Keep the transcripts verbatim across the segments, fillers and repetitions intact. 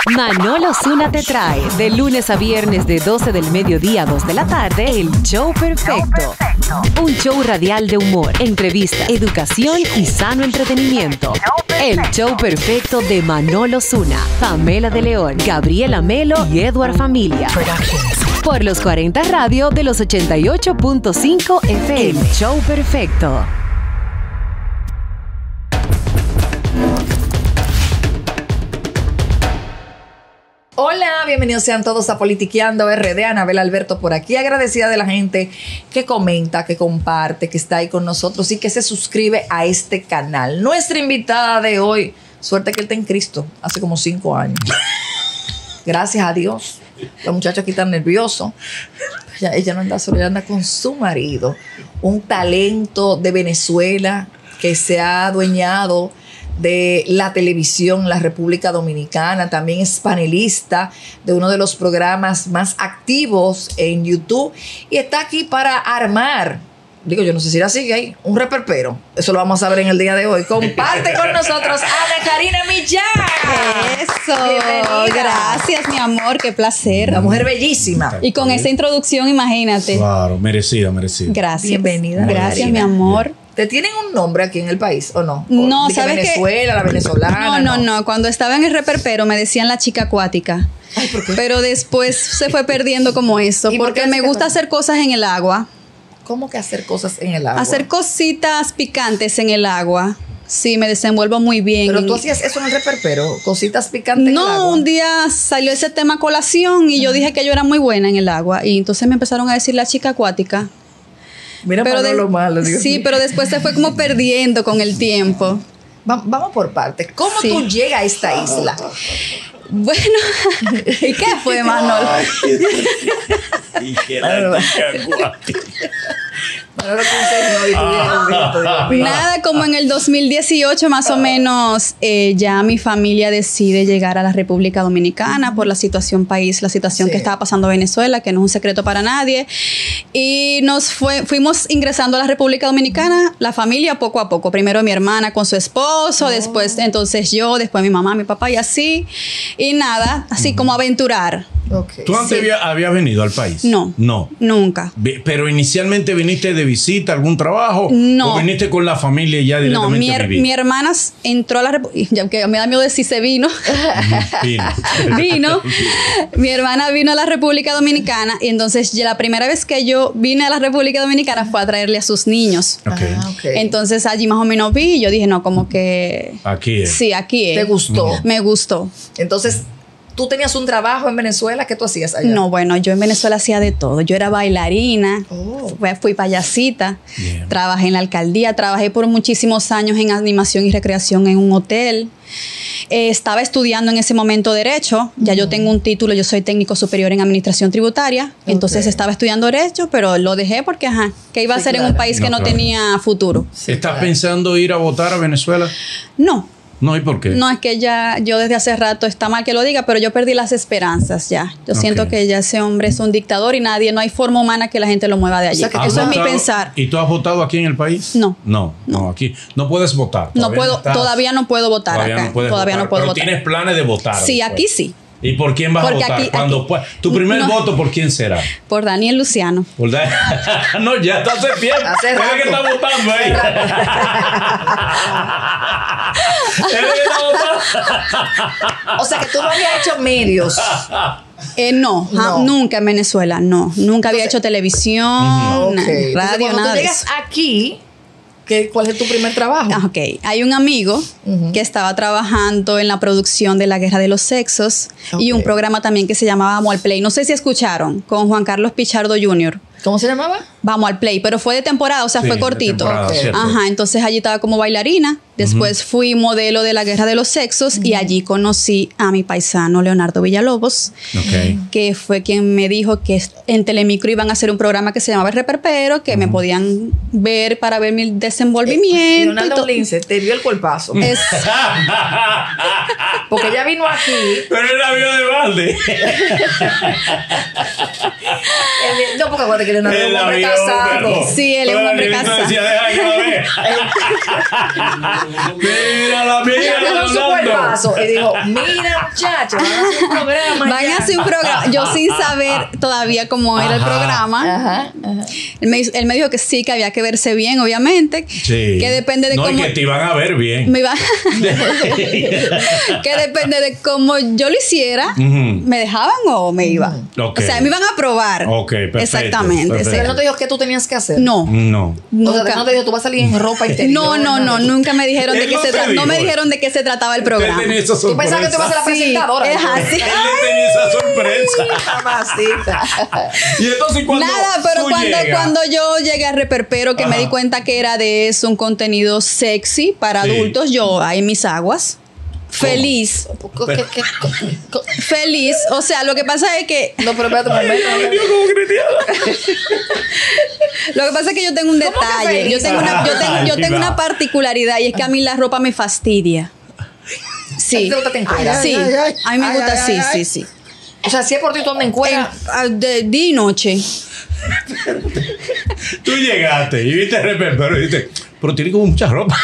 Manolo Zuna te trae de lunes a viernes de doce del mediodía a dos de la tarde el Show Perfecto. Un show radial de humor, entrevista, educación y sano entretenimiento. El Show Perfecto de Manolo Zuna, Pamela de León, Gabriela Melo y Edward Familia. Por los cuarenta Radio de los ochenta y ocho punto cinco F M. El Show Perfecto. Hola, bienvenidos sean todos a Politiqueando R D. Anabel Alberto por aquí, agradecida de la gente que comenta, que comparte, que está ahí con nosotros y que se suscribe a este canal. Nuestra invitada de hoy, suerte que él está en Cristo, hace como cinco años. Gracias a Dios. La muchacha aquí está nervioso. Ella, ella no anda sola, ella anda con su marido. Un talento de Venezuela que se ha adueñado de la televisión en la República Dominicana. También es panelista de uno de los programas más activos en YouTube y está aquí para armar, digo yo no sé si la sigue ahí, un reperpero. Eso lo vamos a ver en el día de hoy. Comparte con nosotros Ana Karina Millán. Eso. Bienvenida. Gracias, mi amor, qué placer. La mujer bellísima. Y con esa introducción, imagínate. Claro, merecida, merecida. Gracias. Bienvenida. Gracias, Karina. mi amor. ¿Te tienen un nombre aquí en el país o no? No, ¿O de que ¿sabes qué? Venezuela, la venezolana. No, no, no. Cuando estaba en el reperpero me decían la chica acuática. Ay, ¿por qué? Pero después se fue perdiendo como eso. ¿Y por Porque qué me chica gusta acuática? hacer cosas en el agua. ¿Cómo que hacer cosas en el agua? Hacer cositas picantes en el agua. Sí, me desenvuelvo muy bien. Pero tú hacías eso en el reperpero, cositas picantes en el No, agua. un día salió ese tema a colación y yo dije que yo era muy buena en el agua. Y entonces me empezaron a decir la chica acuática. Mira, Pero Manolo, de- lo malo. Dios sí, mío. pero después se fue como perdiendo con el tiempo. Va- vamos por partes. ¿Cómo Sí. tú llegas a esta isla? Bueno, ¿y qué fue, Manolo? Y que la chica acuática. Manolo, que un señor y tú vienes un viento, Dios mío. Nada, como en el dos mil dieciocho más o menos, eh, ya mi familia decide llegar a la República Dominicana por la situación país, la situación Sí. que estaba pasando en Venezuela, que no es un secreto para nadie. Y nos fue, fuimos ingresando a la República Dominicana, la familia poco a poco. Primero mi hermana con su esposo, después entonces yo, después mi mamá, mi papá y así. Y nada, así como aventurar. Ok. ¿Tú antes Sí. había- habías venido al país? No. No. Nunca. Ve- Pero inicialmente viniste de visita, algún trabajo. No. ¿O viniste con la familia y ya No, directamente mi, a her- vivir? mi hermana entró a la República, que me da miedo decir se vino. Vino. vino. Mi hermana vino a la República Dominicana y entonces ya la primera vez que yo vine a la República Dominicana fue a traerle a sus niños. Ok. Ah, ok. Entonces allí más o menos vi y yo dije, no, como que... Aquí es. Sí, aquí es. ¿Te gustó? Me gustó. Entonces, ¿tú tenías un trabajo en Venezuela? ¿Qué tú hacías allá? No, bueno, yo en Venezuela hacía de todo. Yo era bailarina, Oh. fui, fui payasita, Bien. trabajé en la alcaldía, trabajé por muchísimos años en animación y recreación en un hotel. Eh, estaba estudiando en ese momento Derecho. Ya yo tengo un título, yo soy técnico superior en Administración Tributaria. Entonces Ok. estaba estudiando Derecho, pero lo dejé porque, ajá, ¿qué iba a Sí, hacer en claro. un país que No, no claro. tenía futuro? Sí, ¿Estás claro. pensando ir a votar a Venezuela? No. No, ¿y por qué? No, es que ya, yo desde hace rato, está mal que lo diga, pero yo perdí las esperanzas ya. Yo Ok. siento que ya ese hombre es un dictador y nadie, no hay forma humana que la gente lo mueva de allí. sea, que Eso ¿Has es mi votado- pensar. ¿Y tú has votado aquí en el país? No. No, no, aquí. No puedes votar. No Todavía puedo, estás- todavía no puedo votar Todavía acá. no puedes todavía votar, no puedo pero votar. tienes planes de votar. Sí, después. aquí sí. ¿Y por quién vas Porque a votar? aquí- Cuando aquí- puedas- tu primer no. voto, ¿por quién será? Por Daniel Luciano. ¿Por da- no, ya está hace tiempo. Hace Él es rato. que está votando ahí. Él es que está votando. O sea, que tú no habías hecho medios. Eh, no, ja- No. nunca en Venezuela, no. Nunca había Entonces- hecho televisión, Ok. na- Entonces, radio, cuando nada tú de llegas eso. aquí, ¿qué, ¿cuál es tu primer trabajo? Ah, ok, hay un amigo Ujú. que estaba trabajando en la producción de La Guerra de los Sexos y Ok. un programa también que se llamaba Vamos al Play. No sé si escucharon, con Juan Carlos Pichardo junior ¿Cómo se llamaba? Vamos al Play, pero fue de temporada, o sea, Sí, fue de cortito. temporada, Ok. cierto. Ajá, entonces allí estaba como bailarina. Después fui modelo de La Guerra de los Sexos y allí conocí a mi paisano Leonardo Villalobos, Ok. que fue quien me dijo que en Telemicro iban a hacer un programa que se llamaba El Reperpero, que me podían ver para ver mi desenvolvimiento. y Leonardo todo. Lince te dio el cuerpazo. Es- Porque ella vino aquí. Pero él la vio de balde. él- No, porque acuérdate que Leonardo es Él un la hombre vio, casado. pero- Sí, él es un pero hombre el negrito casado. decía, "Deja que lo vea". Mira la Ella mía. dio un cuerpazo y dijo, mira muchachos, van a hacer un programa. Van ya". a hacer un programa. Yo sin saber todavía cómo era el Ajá. programa. Ajá, ajá. Él me, él me dijo que sí, que había que verse bien, obviamente. Sí. Que depende de no, cómo. y que te iban a ver bien. Me iba- que depende de cómo yo lo hiciera, Ujú. me dejaban o me iba. Ok. O sea, me iban a probar. Ok, perfecto, Exactamente. perfecto. sí. Pero no te dijo qué tú tenías que hacer. No. No. O sea, Nunca. no te dijo, tú vas a salir en ropa interior. No, no, no, nunca me dijeron de Él qué no se te tra- no dijo. me dijeron de qué se trataba el programa. Él tenía esa Tú pensabas que tú ibas a ser la Sí, presentadora. es así. Él le tenía esa sorpresa. Mamacita. Y entonces cuando Nada, pero tú cuando, llegas, cuando yo llegué a Reperpero, que me Ajá. di cuenta que era de eso, un contenido sexy para Sí. adultos, yo ahí en mis aguas. Feliz, ¿Qué- qué- qué- feliz. O sea, lo que pasa es que No, pero espérate un momento. Ay, Dios, como cristiana. Lo que pasa es que yo tengo un ¿Cómo que detalle. feliz? Yo tengo una, yo tengo, yo Ay, tengo va. una particularidad y es que a mí la ropa me fastidia. ¿A Sí. ti te gusta te encueras? Sí. Ay, ay, A mí me ay, gusta, ay, sí, ay, sí, ay. sí. O sea, si es por ti tú andas en cuera. En- ah, de día y noche. Tú llegaste y viste el pero y dijiste, pero tiene como mucha ropa.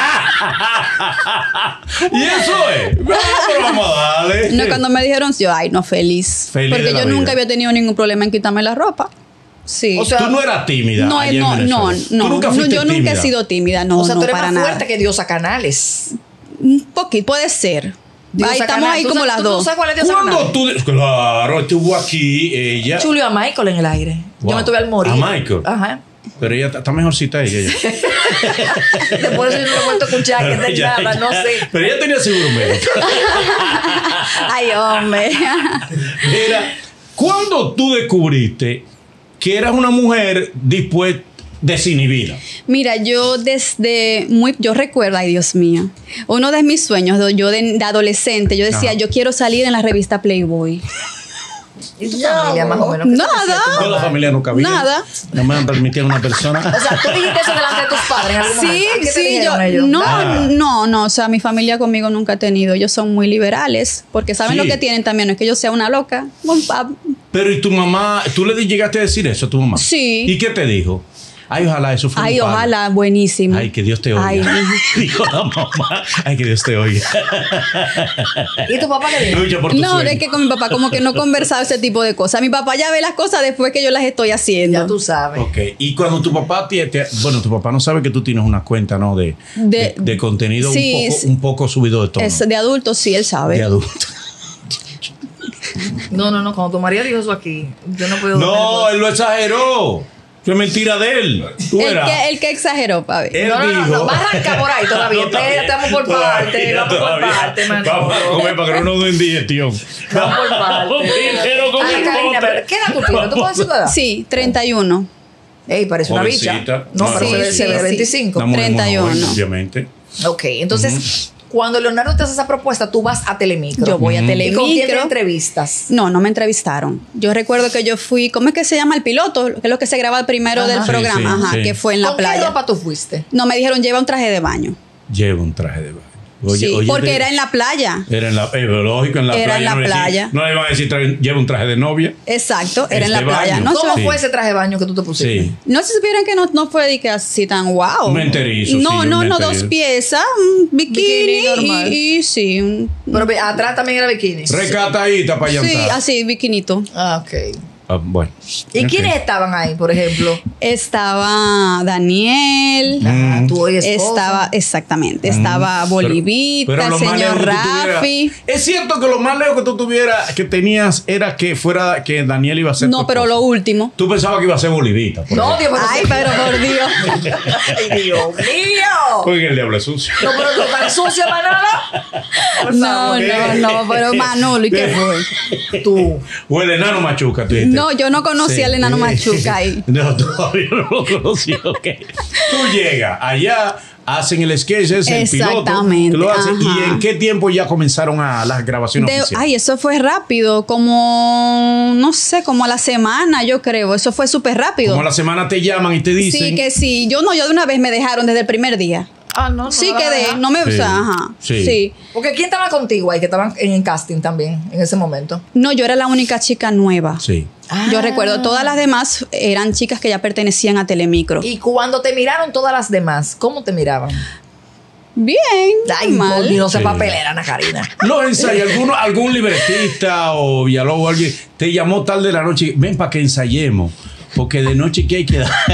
Y eso es. No, pero vamos a darle. No, cuando me dijeron, yo, ay, no, feliz. Feliz de Porque la yo vida. nunca había tenido ningún problema en quitarme la ropa. Sí. O sea, Tú no eras tímida. no, allá en no, no, Venezuela. no, Tú nunca no, fuiste yo nunca tímida. he sido tímida, no, o sea, no, tú eres para más nada. fuerte que Diosa Canales. Un poquito, puede ser. Diosa Ahí estamos Canales. ahí ¿Tú como sabes- las tú- dos. ¿Tú sabes cuál es Diosa ¿Cuándo Canales? tú? Claro, estuvo aquí ella. Chulio a Michael en el aire. Yo Wow. me tuve al morir. ¿A Michael? Ajá. Pero ella está- está mejorcita ella. ella. Después de eso yo no le he vuelto a escuchar que Pero de ella- nada, no ella- sé. Pero ella tenía seguro médico. Ay, hombre. Mira, ¿cuándo tú descubriste que eras una mujer dispuesta, desinhibida? Mira, yo desde muy, yo recuerdo, ay Dios mío, uno de mis sueños, de- yo de, de adolescente, yo decía, Ajá. yo quiero salir en la revista Playboy. ¿Y tu familia más o menos? ¿Qué te Nada. decía tu No, la mamá? familia no cabía. Nada. No me han permitido una persona. O sea, tú dijiste eso delante de tus padres en algún Sí, momento. ¿Y qué te sí, yo, dijeron ellos? no, Ah. no, no, o sea, mi familia conmigo nunca ha tenido, ellos son muy liberales, porque saben Sí. lo que tienen también, no es que yo sea una loca. Un pa- Pero ¿y tu mamá? ¿Tú le llegaste a decir eso a tu mamá? Sí. ¿Y qué te dijo? Ay, ojalá eso fuera Ay, un palo. ojalá, buenísimo. Ay, que Dios te oiga. Ay, Dijo la mamá. Ay, que Dios te oiga. ¿Y tu papá qué dijo? Lucha por tu no, sueño. es que con mi papá como que no he conversado ese tipo de cosas. Mi papá ya ve las cosas después que yo las estoy haciendo. Ya tú sabes. Ok, y cuando tu papá te, te- bueno, tu papá no sabe que tú tienes una cuenta, ¿no? De, de, De- de contenido sí, un, poco, sí. un poco subido de tono. Es de adultos, sí, él sabe. De adulto. No, no, no. Cuando tu María dijo eso aquí, yo no puedo. No, él lo exageró. Fue mentira de él. Tú El verás. que, el que exageró, papi. Él No, no, no, dijo. no, va a arrancar por ahí todavía. No, Espérate, vamos por todavía, parte, vamos por todavía. parte, Manolo. Vamos a comer para que no nos den digestión. Vamos por parte. Dinero con Ay, el Karina, bote. pero ¿qué edad tú tienes? ¿Tú puedes decir tu edad? Sí, treinta y uno. Ey, parece una bicha. Jovencita. No, pero Sí, se ve- sí, se ve sí. veinticinco. Una mujer muy treinta y uno. joven, obviamente. Ok, entonces, cuando Leonardo te hace esa propuesta, tú vas a Telemicro. Yo voy a ¿Y con quién te Telemicro. entrevistas? No, no me entrevistaron. Yo recuerdo que yo fui, ¿cómo es que se llama el piloto? Que es lo que se graba primero Ajá. del Sí, programa, sí, ajá, sí. que fue en la ¿Con qué playa. ropa tú fuiste? No, me dijeron, lleva un traje de baño. Lleva un traje de baño. Oye, sí, oye, porque de- era en la playa. Era en la, eh, lógico, en la Era playa. en la no le decían- playa. no le iban a decir, trae- lleva un traje de novia. Exacto, era Es en la de playa. baño. No, ¿Cómo se- Sí. fue ese traje de baño que tú te pusiste? Sí. no se supieron que no, no fue de que así tan wow. Un enterizo, No, sí, un no, no, enterizo. dos piezas, un bikini, Bikini normal. y, y sí, un- Pero ve, atrás también era bikini. Recatadita para sí, llantar. así, bikinito. Ah, ok. Ah, bueno. ¿Y Ok. quiénes estaban ahí, por ejemplo? Estaba Daniel, Ah, tú y esposa. estaba, exactamente, estaba Bolivita, Mm. Pero el lo más lejos señor que tú tuvieras- Rafi. Es cierto que lo más lejos que tú tuvieras, que tenías, era que fuera, que Daniel iba a ser. No, tu pero esposo. lo último. Tú pensabas que iba a ser Bolivita. por No, ejemplo. Dios, Ay, pero por Dios. Ay, Dios mío. Porque el diablo es sucio. No, pero tú estás sucio, Manolo. Por No, favor. no, no, pero Manolo, ¿y qué fue? Tú. O el enano machuca, tú dijiste. No, yo no conocí Sí. al enano Machuca ahí. No, todavía no lo conocí. Ok. Tú llegas allá, hacen el sketch, es el piloto. Exactamente, tú lo haces, ¿y ajá. en qué tiempo ya comenzaron a las grabaciones De- oficiales? ay, eso fue rápido, como, no sé, como a la semana, yo creo. Eso fue súper rápido. Como a la semana te llaman y te dicen. Sí, que sí. Yo no, yo de una vez me dejaron desde el primer día. Ah, no, no. Sí, la vas a quedé. dejar. No me. Sí, O sea, ajá. sí. Sí. Porque ¿quién estaba contigo ahí que estaban en el casting también en ese momento? No, yo era la única chica nueva. Sí. Yo Ah. recuerdo, todas las demás eran chicas que ya pertenecían a Telemicro. Y cuando te miraron todas las demás, ¿cómo te miraban? Bien, Ay, normal. por Dios, Sí. se papelera, Ana Karina. Los ensayos, ¿alguno, algún libretista o Villalobos o alguien te llamó tarde de la noche, ven para que ensayemos. Porque de noche que hay que dar.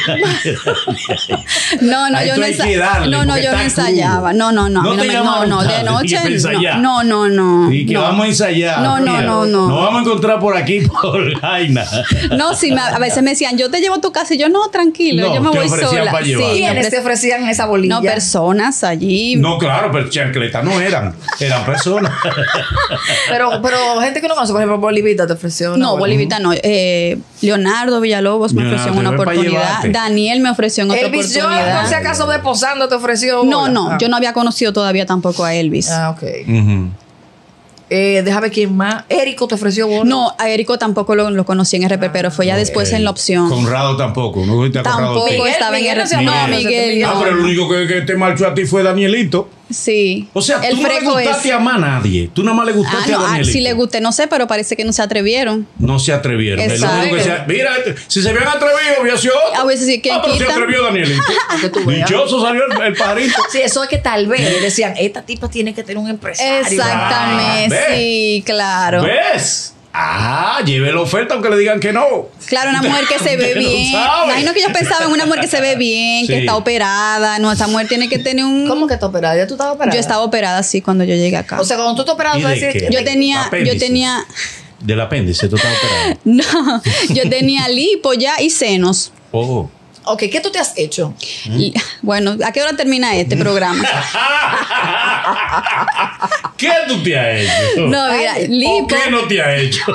No, no, Ahí yo tú no hay que ensayaba. darle, No, no, porque yo no está ensayaba. crudo. No, no, no. a No mí te me- llamaron no, no, de tarde, noche. y para ensayar. No, no, no. Y que no. vamos a ensayar. No, no, Mira, no, no. Nos vamos a encontrar por aquí por Jaina. No, sí, me- a veces me decían, yo te llevo a tu casa y yo, no, tranquilo, No, yo me te voy ofrecían sola. para llevar. Sí, me ¿Quiénes ofrec- te ofrecían esa bolilla? No, personas allí. No, claro, pero chancletas no eran. Eran personas. Pero, pero gente que no conoce, por ejemplo, Bolivita te ofreció. una No, bolilla. Bolivita no. Eh, Leonardo Villalobos me Leonardo, ofreció en una ven pa' oportunidad. llevarte. Daniel me ofreció en otra Elvis Jones, oportunidad. por si acaso desposando, te ofreció. No, bola? no, Ah. yo no había conocido todavía tampoco a Elvis. Ah, ok. Ujú. Eh, déjame ver quién más. Érico te ofreció bola. No, a Érico tampoco lo, lo conocí en R P, pero fue ya después en la opción. Conrado tampoco. No viste a Conrado Tampoco Ortiz. Miguel, estaba Miguel en no R se P. llama No, Miguel, Miguel, Ah, no. pero el único que, que te marchó a ti fue Danielito. Sí. O sea, el tú no le freco gustaste es. a más a nadie. Tú nada más le Ah, gustaste no, a ah, Danielito. sí le gusté, no sé, pero parece que no se atrevieron. No se atrevieron. El Exacto. único que se- mira, este, si se habían atrevido, hubiera sido otro. A veces sí, ¿quién Ah, pero se quita? atrevió Danielito. Que tú veas. Dichoso salió el, el pajarito. Sí, eso es que tal vez decían, esta tipa tiene que tener un empresario. Exactamente, Ah, ¿ves? sí, claro. ¿Ves? Ah, lleve la oferta aunque le digan que no. Claro, una mujer que se ve Usted no bien. sabe. Imagino que yo pensaba en una mujer que se ve bien, que Sí. está operada. No, esa mujer tiene que tener un. ¿Cómo que te operada? ¿Ya tú estabas operada? Yo estaba operada así cuando yo llegué acá. O sea, cuando tú te operabas, ¿Y tú de decías qué? que- yo tenía, yo Apéndice. tenía, Del apéndice, tú estás operado. no, yo tenía lipo ya y senos. Oh. Ok, ¿qué tú te has hecho? Y- Bueno, ¿a qué hora termina este programa? ¿Qué tú te has hecho? No, mira, Ay, ¿O lipo. qué no te has hecho?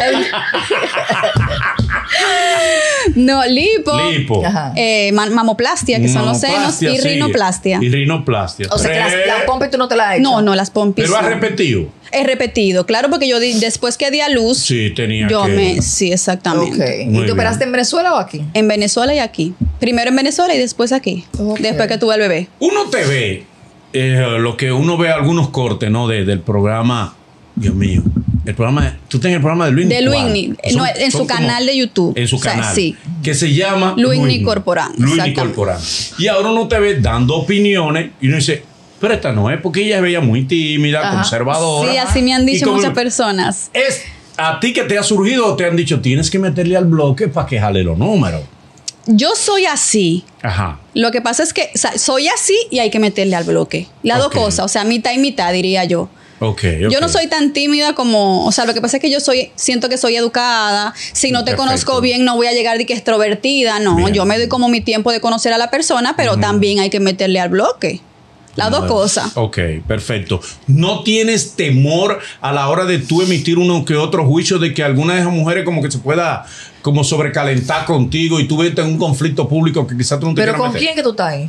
No, lipo. Lipo. Ajá. eh, ma- mamoplastia, que son los senos, Mamoplastia, y sigue. rinoplastia. Y rinoplastia. O sea, que las, Tres. las pompis tú no te las has hecho. No, no, las pompis. Pero has no. repetido. He repetido, claro, porque yo di- después que di a luz, Sí, tenía yo que. me, sí, exactamente. Ok. Muy ¿Y te operaste en Venezuela o aquí? En Venezuela y aquí. Primero en Venezuela y después aquí. Ok. Después que tuve el bebé. Uno te ve, eh, lo que uno ve algunos cortes, ¿no? De- del programa. Dios mío. El programa. Tú tienes el programa de Luis De Luigni, no, en su canal de YouTube. En su O sea, canal. sí. Que se llama Luigni Corporán, Luigni exactamente. Corporán. Y ahora uno te ve dando opiniones y uno dice, pero esta no es porque ella es bella, muy tímida, Ajá. conservadora. Sí, así me han Y dicho como- muchas personas. Es a ti que te ha surgido o te han dicho, tienes que meterle al bloque para que jale los números. Yo soy así. Ajá. Lo que pasa es que o sea, soy así y hay que meterle al bloque. Las Ok. dos cosas, o sea, mitad y mitad, diría yo. Ok, Yo ok. no soy tan tímida como, o sea, lo que pasa es que yo soy, siento que soy educada. Si no te Perfecto. conozco bien, no voy a llegar de que extrovertida. No, Bien. yo me doy como mi tiempo de conocer a la persona, pero también hay que meterle al bloque. Las dos Bueno, cosas. Ok, perfecto. ¿No tienes temor a la hora de tú emitir uno que otro juicio de que alguna de esas mujeres como que se pueda como sobrecalentar contigo y tú ves en un conflicto público que quizás tú no te ¿Pero quieras con meter? quién que tú estás ahí?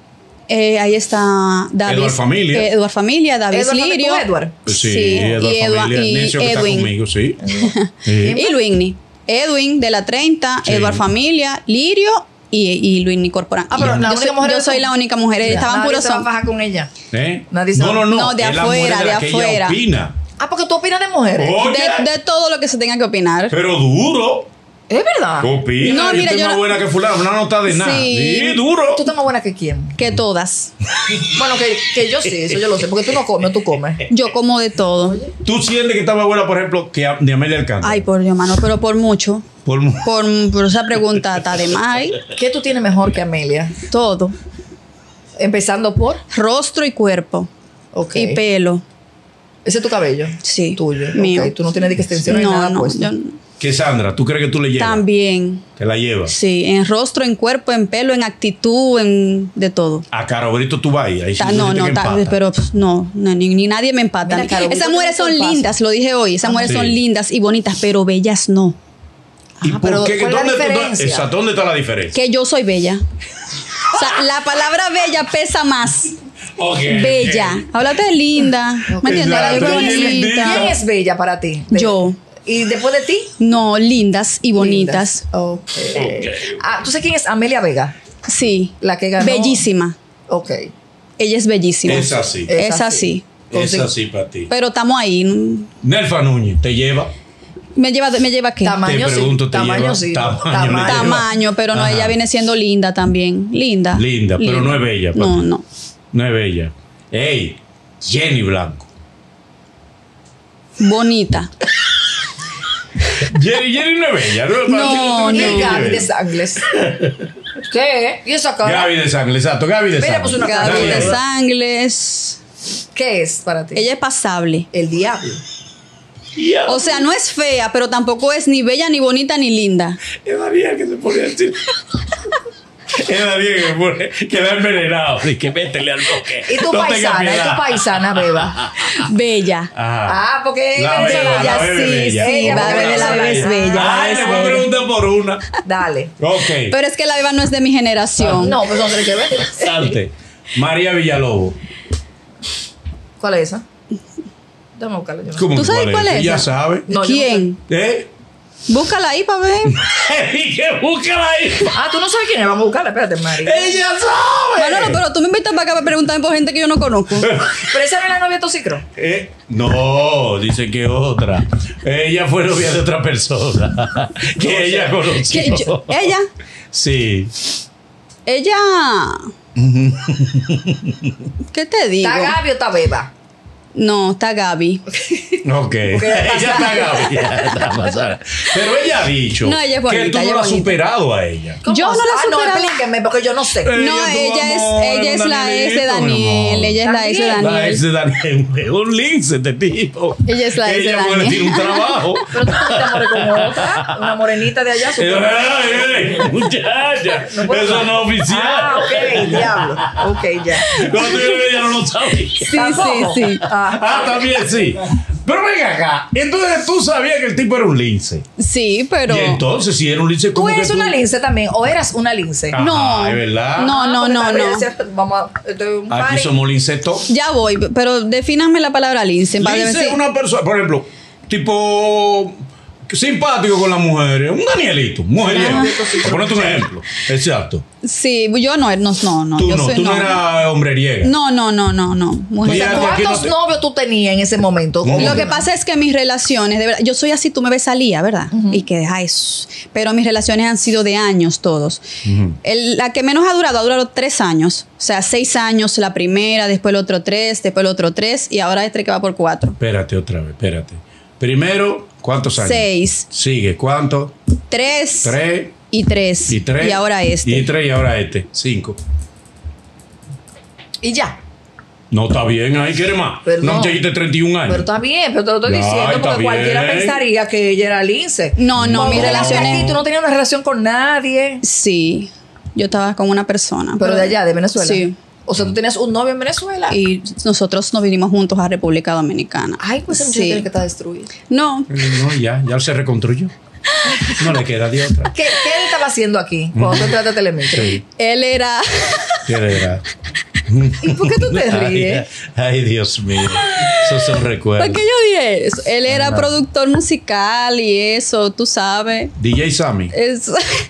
Eh, ahí está David. Eduard Familia. eh, Eduard Familia, David Edward Familia Lirio. con Edward. Sí, Sí, Eduard y Edward- Familia, y Necio que está Edwin. conmigo, sí. Sí. Y Luigni. Edwin de la treinta, Sí. Eduard Familia, Lirio y, y Luigni Corporán. Ah, pero Y la yo única soy, mujer yo de soy tu- la única mujer. Ya, Estaban nadie puros se va a hombres. fajar con ella. ¿Eh? Nadie se no, va- no, no. No, de es la afuera, mujer de la que ella afuera. opina. Ah, porque tú opinas de mujeres. Oye, De, de todo lo que se tenga que opinar. pero duro. Es verdad. Opina. No, y mira, usted yo es más no- buena que fulano, una nota de nada. Sí. Sí, duro. Tú estás más buena que quién. Que todas. Bueno, que, que yo sí, eso yo lo sé. Porque tú no comes, tú comes. Yo como de todo. Tú sientes que está más buena, por ejemplo, que a- de Amelia Alcántara. Ay, por Dios, mano, pero por mucho. Por mu- Por, por esa pregunta está de más. Ay, ¿Qué tú tienes mejor que Amelia? todo. Empezando por. Rostro y cuerpo. Ok. Y pelo. Ese es tu cabello. Sí. Tuyo. Mío. Ok, tú no tienes ni que extensiones ni No, nada no. puesto. Yo, Que Sandra, ¿tú crees que tú le llevas? también. Te la llevas. Sí, en rostro, en cuerpo, en pelo, en actitud, en de todo. A Carabrito tú vas ahí. ahí sí Ta- tú no, sientes no, que ta- empata. pero pues, no, no, ni, ni nadie me empata. Mira, Caro, Esas tú mujeres tienes son el paso. lindas, lo dije hoy. Esas mujeres sí. son lindas y bonitas, pero bellas no. ¿Y Ah, por pero qué? ¿cuál es la ¿Dónde, tú- diferencia? exacto, ¿dónde está la diferencia? Que yo soy bella. O sea, la palabra bella pesa más. Ok, Bella. ok. Háblate de linda. ¿Me entiendes? Exacto. Algo ¿Quién es bonita. linda? ¿Quién es bella para ti? De- Yo. ¿Y después de ti? No, lindas y bonitas. Lindas. Ok. Ok. Ah, ¿tú sabes quién es Amelia Vega? Sí. La que ganó. Bellísima. Ok. Ella es bellísima. Es así. Eh, Es Es así. así. Es así para ti. Pero estamos ahí. Nelfa Núñez, ¿te lleva? ¿Me lleva, me lleva qué? Tamaño Te pregunto, sí. ¿te Tamaño lleva? sí. Tamaño, Tamaño. me lleva. Tamaño, pero no, Ajá. ella viene siendo linda también. Linda. Linda, pero no es bella para No, ti. no. No es bella. Ey, Jenny Blanco. Bonita. Jenny, Jenny no es bella. No, No, Y no. Gaby de Sangles. ¿Qué? ¿Y esa cara? Gaby de Sangre, exacto. Gaby de Mira, Sangre. pues una cara Gaby de Gaby. Sangles. ¿Qué es para ti? Ella es pasable. El diablo. O sea, no es fea, pero tampoco es ni bella, ni bonita, ni linda. Es Daniel que se pone a decir. Es Daniel que pone, que da envenenado. Dice que métele al boque. ¿Y tu No tenga paisana? ¿Y piedad. tu paisana, Beba? Bella. Ajá. Ah, porque La ella beba, la sí, bebé sí, bella. Ella, la porque bebé, no la sabe. bebé es bella. La Ay, bebé le es voy a bella. preguntar por una. Dale. Ok. Pero es que la beba no es de mi generación. No, pues no tiene que ver. Salte. María Villalobos. ¿Cuál es esa? Déjame buscarla. Yo no sé. ¿Cómo ¿Tú que sabes cuál cuál es Ella esa? sabe. No, yo ¿Quién? ¿Eh? Búscala ahí para ver. Y que búscala ahí. Ah, tú no sabes quién es. Vamos a buscarla. Espérate, María. Ella sabe. Manolo, pero tú me invitas para acá para preguntarme por gente que yo no conozco. Pero esa no es la novia de Tocicro. Eh, no, dice que otra. Ella fue novia de otra persona que ella conoció. Que yo- ella, Sí. ella. ¿Qué te digo? ¿Está Gaby o está Beba? No, está Gaby. Ok. Ella está Gaby. Está pasada. Pero ella ha dicho No, ella es bonita, que tú ella no es la has bonita. superado a ella. ¿Cómo? Yo no la Ah, no, superaba. explíqueme, porque yo no sé. Eh, No, Ella tuvo ella es, amor, ella es un la ex de Danielito, mi Daniel. amor. Ella es la ex de También. La ex Daniel. de Daniel es un lince este tipo. Ella es la ex de Ella porque le Daniel. tiene un trabajo. Pero tú te amores con otra. Una morenita de allá. Eh, supongo. ay, ay, Muchacha, No puedo- eso no es oficial. Ah, ok, diablo. Ok, ya. Cuando yo le ella no lo sabía. Sí, ¿Tampoco? sí, sí. Ah, Ah, también sí. Pero venga acá. Entonces tú sabías que el tipo era un lince. Sí, pero. Y entonces, si era un lince, ¿Tú ¿cómo eres que tú? una lince también? ¿O eras una lince? Ah, No. es verdad. No, Ah, no, porque no, tal vez no. decía, Vamos a. Esto es un Aquí party. somos lincetos. Ya voy, pero defíname la palabra lince. para Lince decir- es una persona, por ejemplo, tipo simpático con las mujeres. Un Danielito, mujeriego. Por ponerte un ejemplo. Exacto. Sí, yo no, no, no, no. Tú yo no, soy- tú no, no. eras hombreriega. No, no, no, no, no. Mujer. O sea, Fíjate, aquí ¿cuántos no te- novios tú tenías en ese momento? Mm. Lo que pasa es que mis relaciones, de verdad, yo soy así, tú me ves salía, ¿verdad? Y que deja eso. Pero mis relaciones han sido de años todos. Ujú. El- la que menos ha durado, ha durado tres años. O sea, seis años la primera, después el otro tres, después el otro tres, y ahora este que va por cuatro. Espérate otra vez, espérate. Primero, ¿cuántos años? Seis, Sigue, ¿cuánto? tres, Tres. y tres. Y tres. Y ahora este. Y tres y ahora este. Cinco. Y ya. No está bien, ahí quiere más. Pero Una no. muchachita de treinta y un años. Pero está bien, pero te lo estoy Ay, diciendo está porque cualquiera bien. pensaría que ella era lince. No, no, Cuando mis tú llegaste relaciones- aquí, tú no tenías una relación con nadie. Sí, yo estaba con una persona. Pero de allá, de Venezuela. Sí. O sea, tú tenías un novio en Venezuela. Y nosotros nos vinimos juntos a República Dominicana. Ay, pues ese muchacho Sí. tiene que estar destruido. No, No, ya, ya se reconstruyó. No le queda de otra. ¿Qué, qué él estaba haciendo aquí cuando tú entraste a Telemetro? Sí, él era. qué era. ¿Y por qué tú te ríes? Ay, ay, Dios mío. Esos son ¿Por recuerdos. qué yo dije eso? Él era Ajá. productor musical y eso, tú sabes. D J Sammy, Es-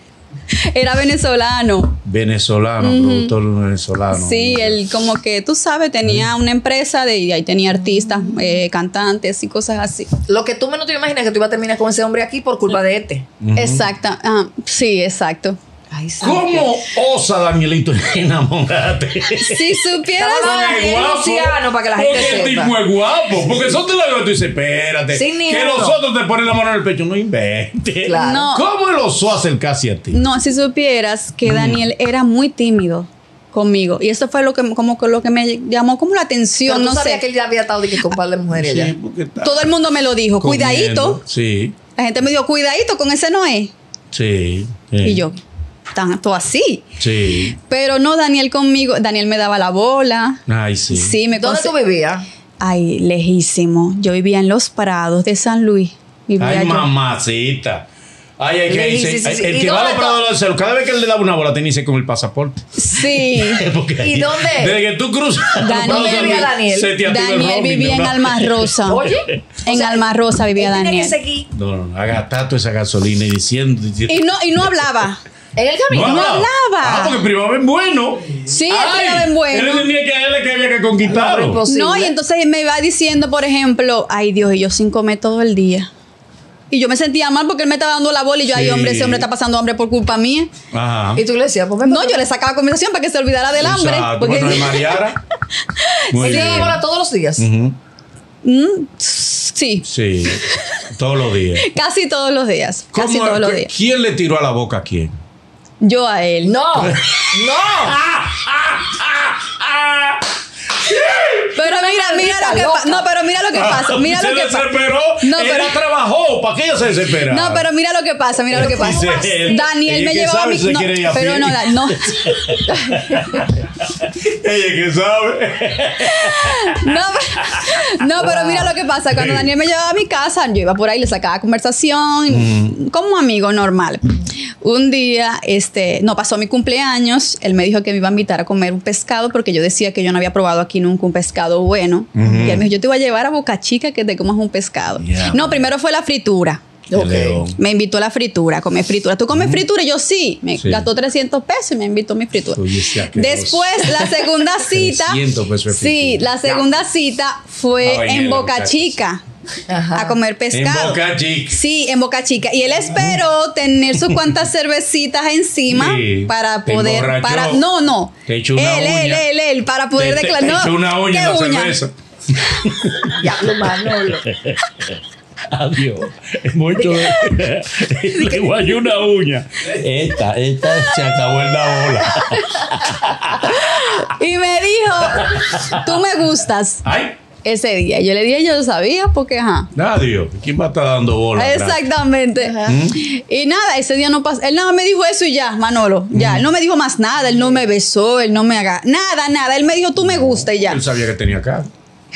era venezolano. venezolano, productor venezolano. Sí, él como que, tú sabes, tenía una empresa de, y ahí tenía artistas, eh, cantantes y cosas así. Lo que tú menos te imaginas es que tú ibas a terminar con ese hombre aquí por culpa de este. Exacta. Ah, sí, exacto. Ay, ¿Cómo osa Danielito enamorarte? Si supieras. Estaba- Es Daniel guapo. Luciano, para que la gente Porque el sepa. tipo es guapo. Porque son de la que tú dices, espérate. Sin ni que uno. los otros te ponen la mano en el pecho. No inventes. Claro. No. ¿Cómo él osó acercarse a ti? No, si supieras que Daniel era muy tímido conmigo. Y eso fue lo que, como que lo que me llamó como la atención, Pero tú no sabías sé. que él ya había estado de que con un par de mujeres Sí, allá. porque está Todo el mundo me lo dijo, comiendo. cuidadito. Sí, La gente me dijo, cuidadito, con ese no es. sí. sí. Y yo, tanto así. Sí. Pero no, Daniel conmigo, Daniel me daba la bola. Ay, sí. Sí, me ¿Dónde conse- tú vivías? Ay, lejísimo. Yo vivía en Los Prados de San Luis. Vivía Ay, yo. mamacita. Ay, ay, que Sí, dice, sí, sí, ay, sí. el ¿Y que va a dónde los prados del celu, cada vez que él le daba una bola, tenía que ir con el pasaporte. Sí. Porque ahí- ¿Y dónde? Desde que tú cruzas. los Daniel- prados de San ¿Dónde vivía Luis, Daniel? se te activa el Daniel roaming, vivía en ¿no? Alma Rosa. Oye. En o sea, Alma Rosa vivía él tenía Daniel. que seguir No, no, no, a gastar toda esa gasolina y diciendo. diciendo Y no, y no hablaba. en el camino. no hablaba. Ah, porque privaba en bueno. Sí, él Ay, privaba en bueno. Él tenía que a él que había que No, conquistarlo. imposible. No, y entonces me iba diciendo, por ejemplo, ay Dios, y yo sin comer todo el día. Y yo me sentía mal porque él me estaba dando la bola y yo, Sí. ay, hombre, ese hombre está pasando hambre por culpa mía. Ajá. Y tú le decías, pues ven. No, yo le sacaba conversación para que se olvidara del hambre. Exacto, Porque bueno, Mariara. Muy ¿Él te daba bien. bola todos los días? Ujú. Mm, sí, Sí, todos los días. casi todos los días. Casi ¿Cómo- todos los días. ¿Quién le tiró a la boca a quién? Yo a él. No, no. Pero mira, mira lo que loca. pasa. No, pero mira lo que pasa. Mira se lo que pasa. desesperó. No, Ella pero- trabajó. ¿Para qué ella se desespera? No, pero mira lo que pasa, mira lo que pasa. Dice él. Daniel Ella me que llevaba a sabe mi si se no, quiere ir a pero pie. no, da- no, Ella que sabe. no, pero- no, pero mira lo que pasa. Cuando Sí. Daniel me llevaba a mi casa, yo iba por ahí, le sacaba conversación, como un amigo normal. Un día, este, no pasó mi cumpleaños, él me dijo que me iba a invitar a comer un pescado porque yo decía que yo no había probado aquí nunca un pescado bueno. Y él me dijo, yo te voy a llevar a Boca Chica que te comas un pescado. Ya, no, man. primero fue la fritura. Ok. León. Me invitó a la fritura, a comer fritura. ¿Tú comes fritura? Y yo sí. Me Sí. gastó trescientos pesos y me invitó a mi fritura. Uy, ese asqueroso. Después, la segunda cita. trescientos pesos de Sí, fritura. la segunda cita fue Ah, en vainilla, Boca muchachos. Chica. Ajá. A comer pescado. En Boca Chica. Sí, en Boca Chica. Y él esperó tener sus cuantas cervecitas encima Sí. para Te poder. emborrachó. Para, no, no. Te echó una él, él, uña. él, él, para poder Te- te- declarar. te No, echó una uña en ¿qué la uña? cerveza. Diablo, Manolo. Adiós. Mucho de. Le guayó una uña. Esta, esta se acabó en la bola. Y me dijo, tú me gustas. Ay, Ese día. Yo le dije, yo lo sabía porque, ajá. nadie. ¿Quién va a estar dando bola? Exactamente. Y nada, ese día no pasó. Él nada más me dijo eso y ya, Manolo. Ya, él no me dijo más nada. Él no me besó, él no me haga. Nada, nada. Él me dijo, tú me gustas y ya. Él sabía que tenía carro.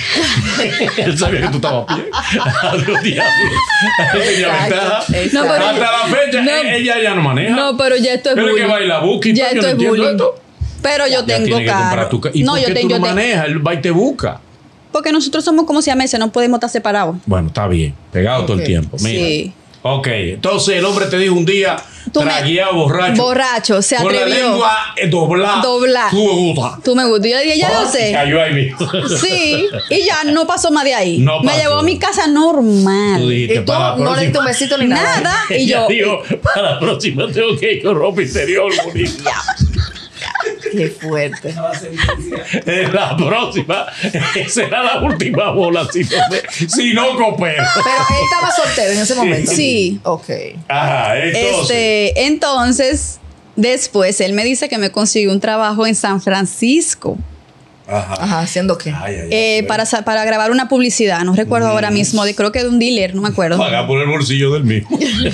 Él sabía que tú estabas a pie. Adiós, diablo. Él tenía Exacto, ventaja. exacto. No, pero- Hasta la fecha, No. eh, ella ya no maneja. No, pero ya esto es Pero es bullying. que baila booking. Ya yo esto no es entiendo bullying. esto. Pero yo Ya tengo tiene que comprar carro. tu ca- ¿Y no, por yo qué tengo. tú yo no te- manejas? Él va y te busca. Porque nosotros somos como siameses, no podemos estar separados. Bueno, está bien. Pegado todo el Ok. tiempo. Mira. Sí. Ok, entonces el hombre te dijo un día, Tú me- tragueado, borracho. Borracho, se Con la atrevió. lengua eh, doblada. Doblar. Tú me gusta. Tú me gustas. Yo le dije, ya Ah, lo sé. Cayó ahí mismo. Sí, y ya no pasó más de ahí. No me pasó. llevó a mi casa normal. Tú dijiste, Y tú para la no le diste un próxima. besito ni nada. Nada. Y Ella yo. dijo, para la próxima tengo que ir con ropa interior, bonita. Qué fuerte. En la próxima será la última bola si no, me- si no coopero. Pero él estaba soltero en ese momento. Sí. Ok. Ajá, entonces. Este, entonces, después él me dice que me consiguió un trabajo en San Francisco. Ajá. Ajá, ¿haciendo qué? Ay, ay, ay, eh, bueno. para, sa- para grabar una publicidad, no recuerdo Mm. ahora mismo, de, creo que de un dealer, no me acuerdo. Paga por el bolsillo del mismo.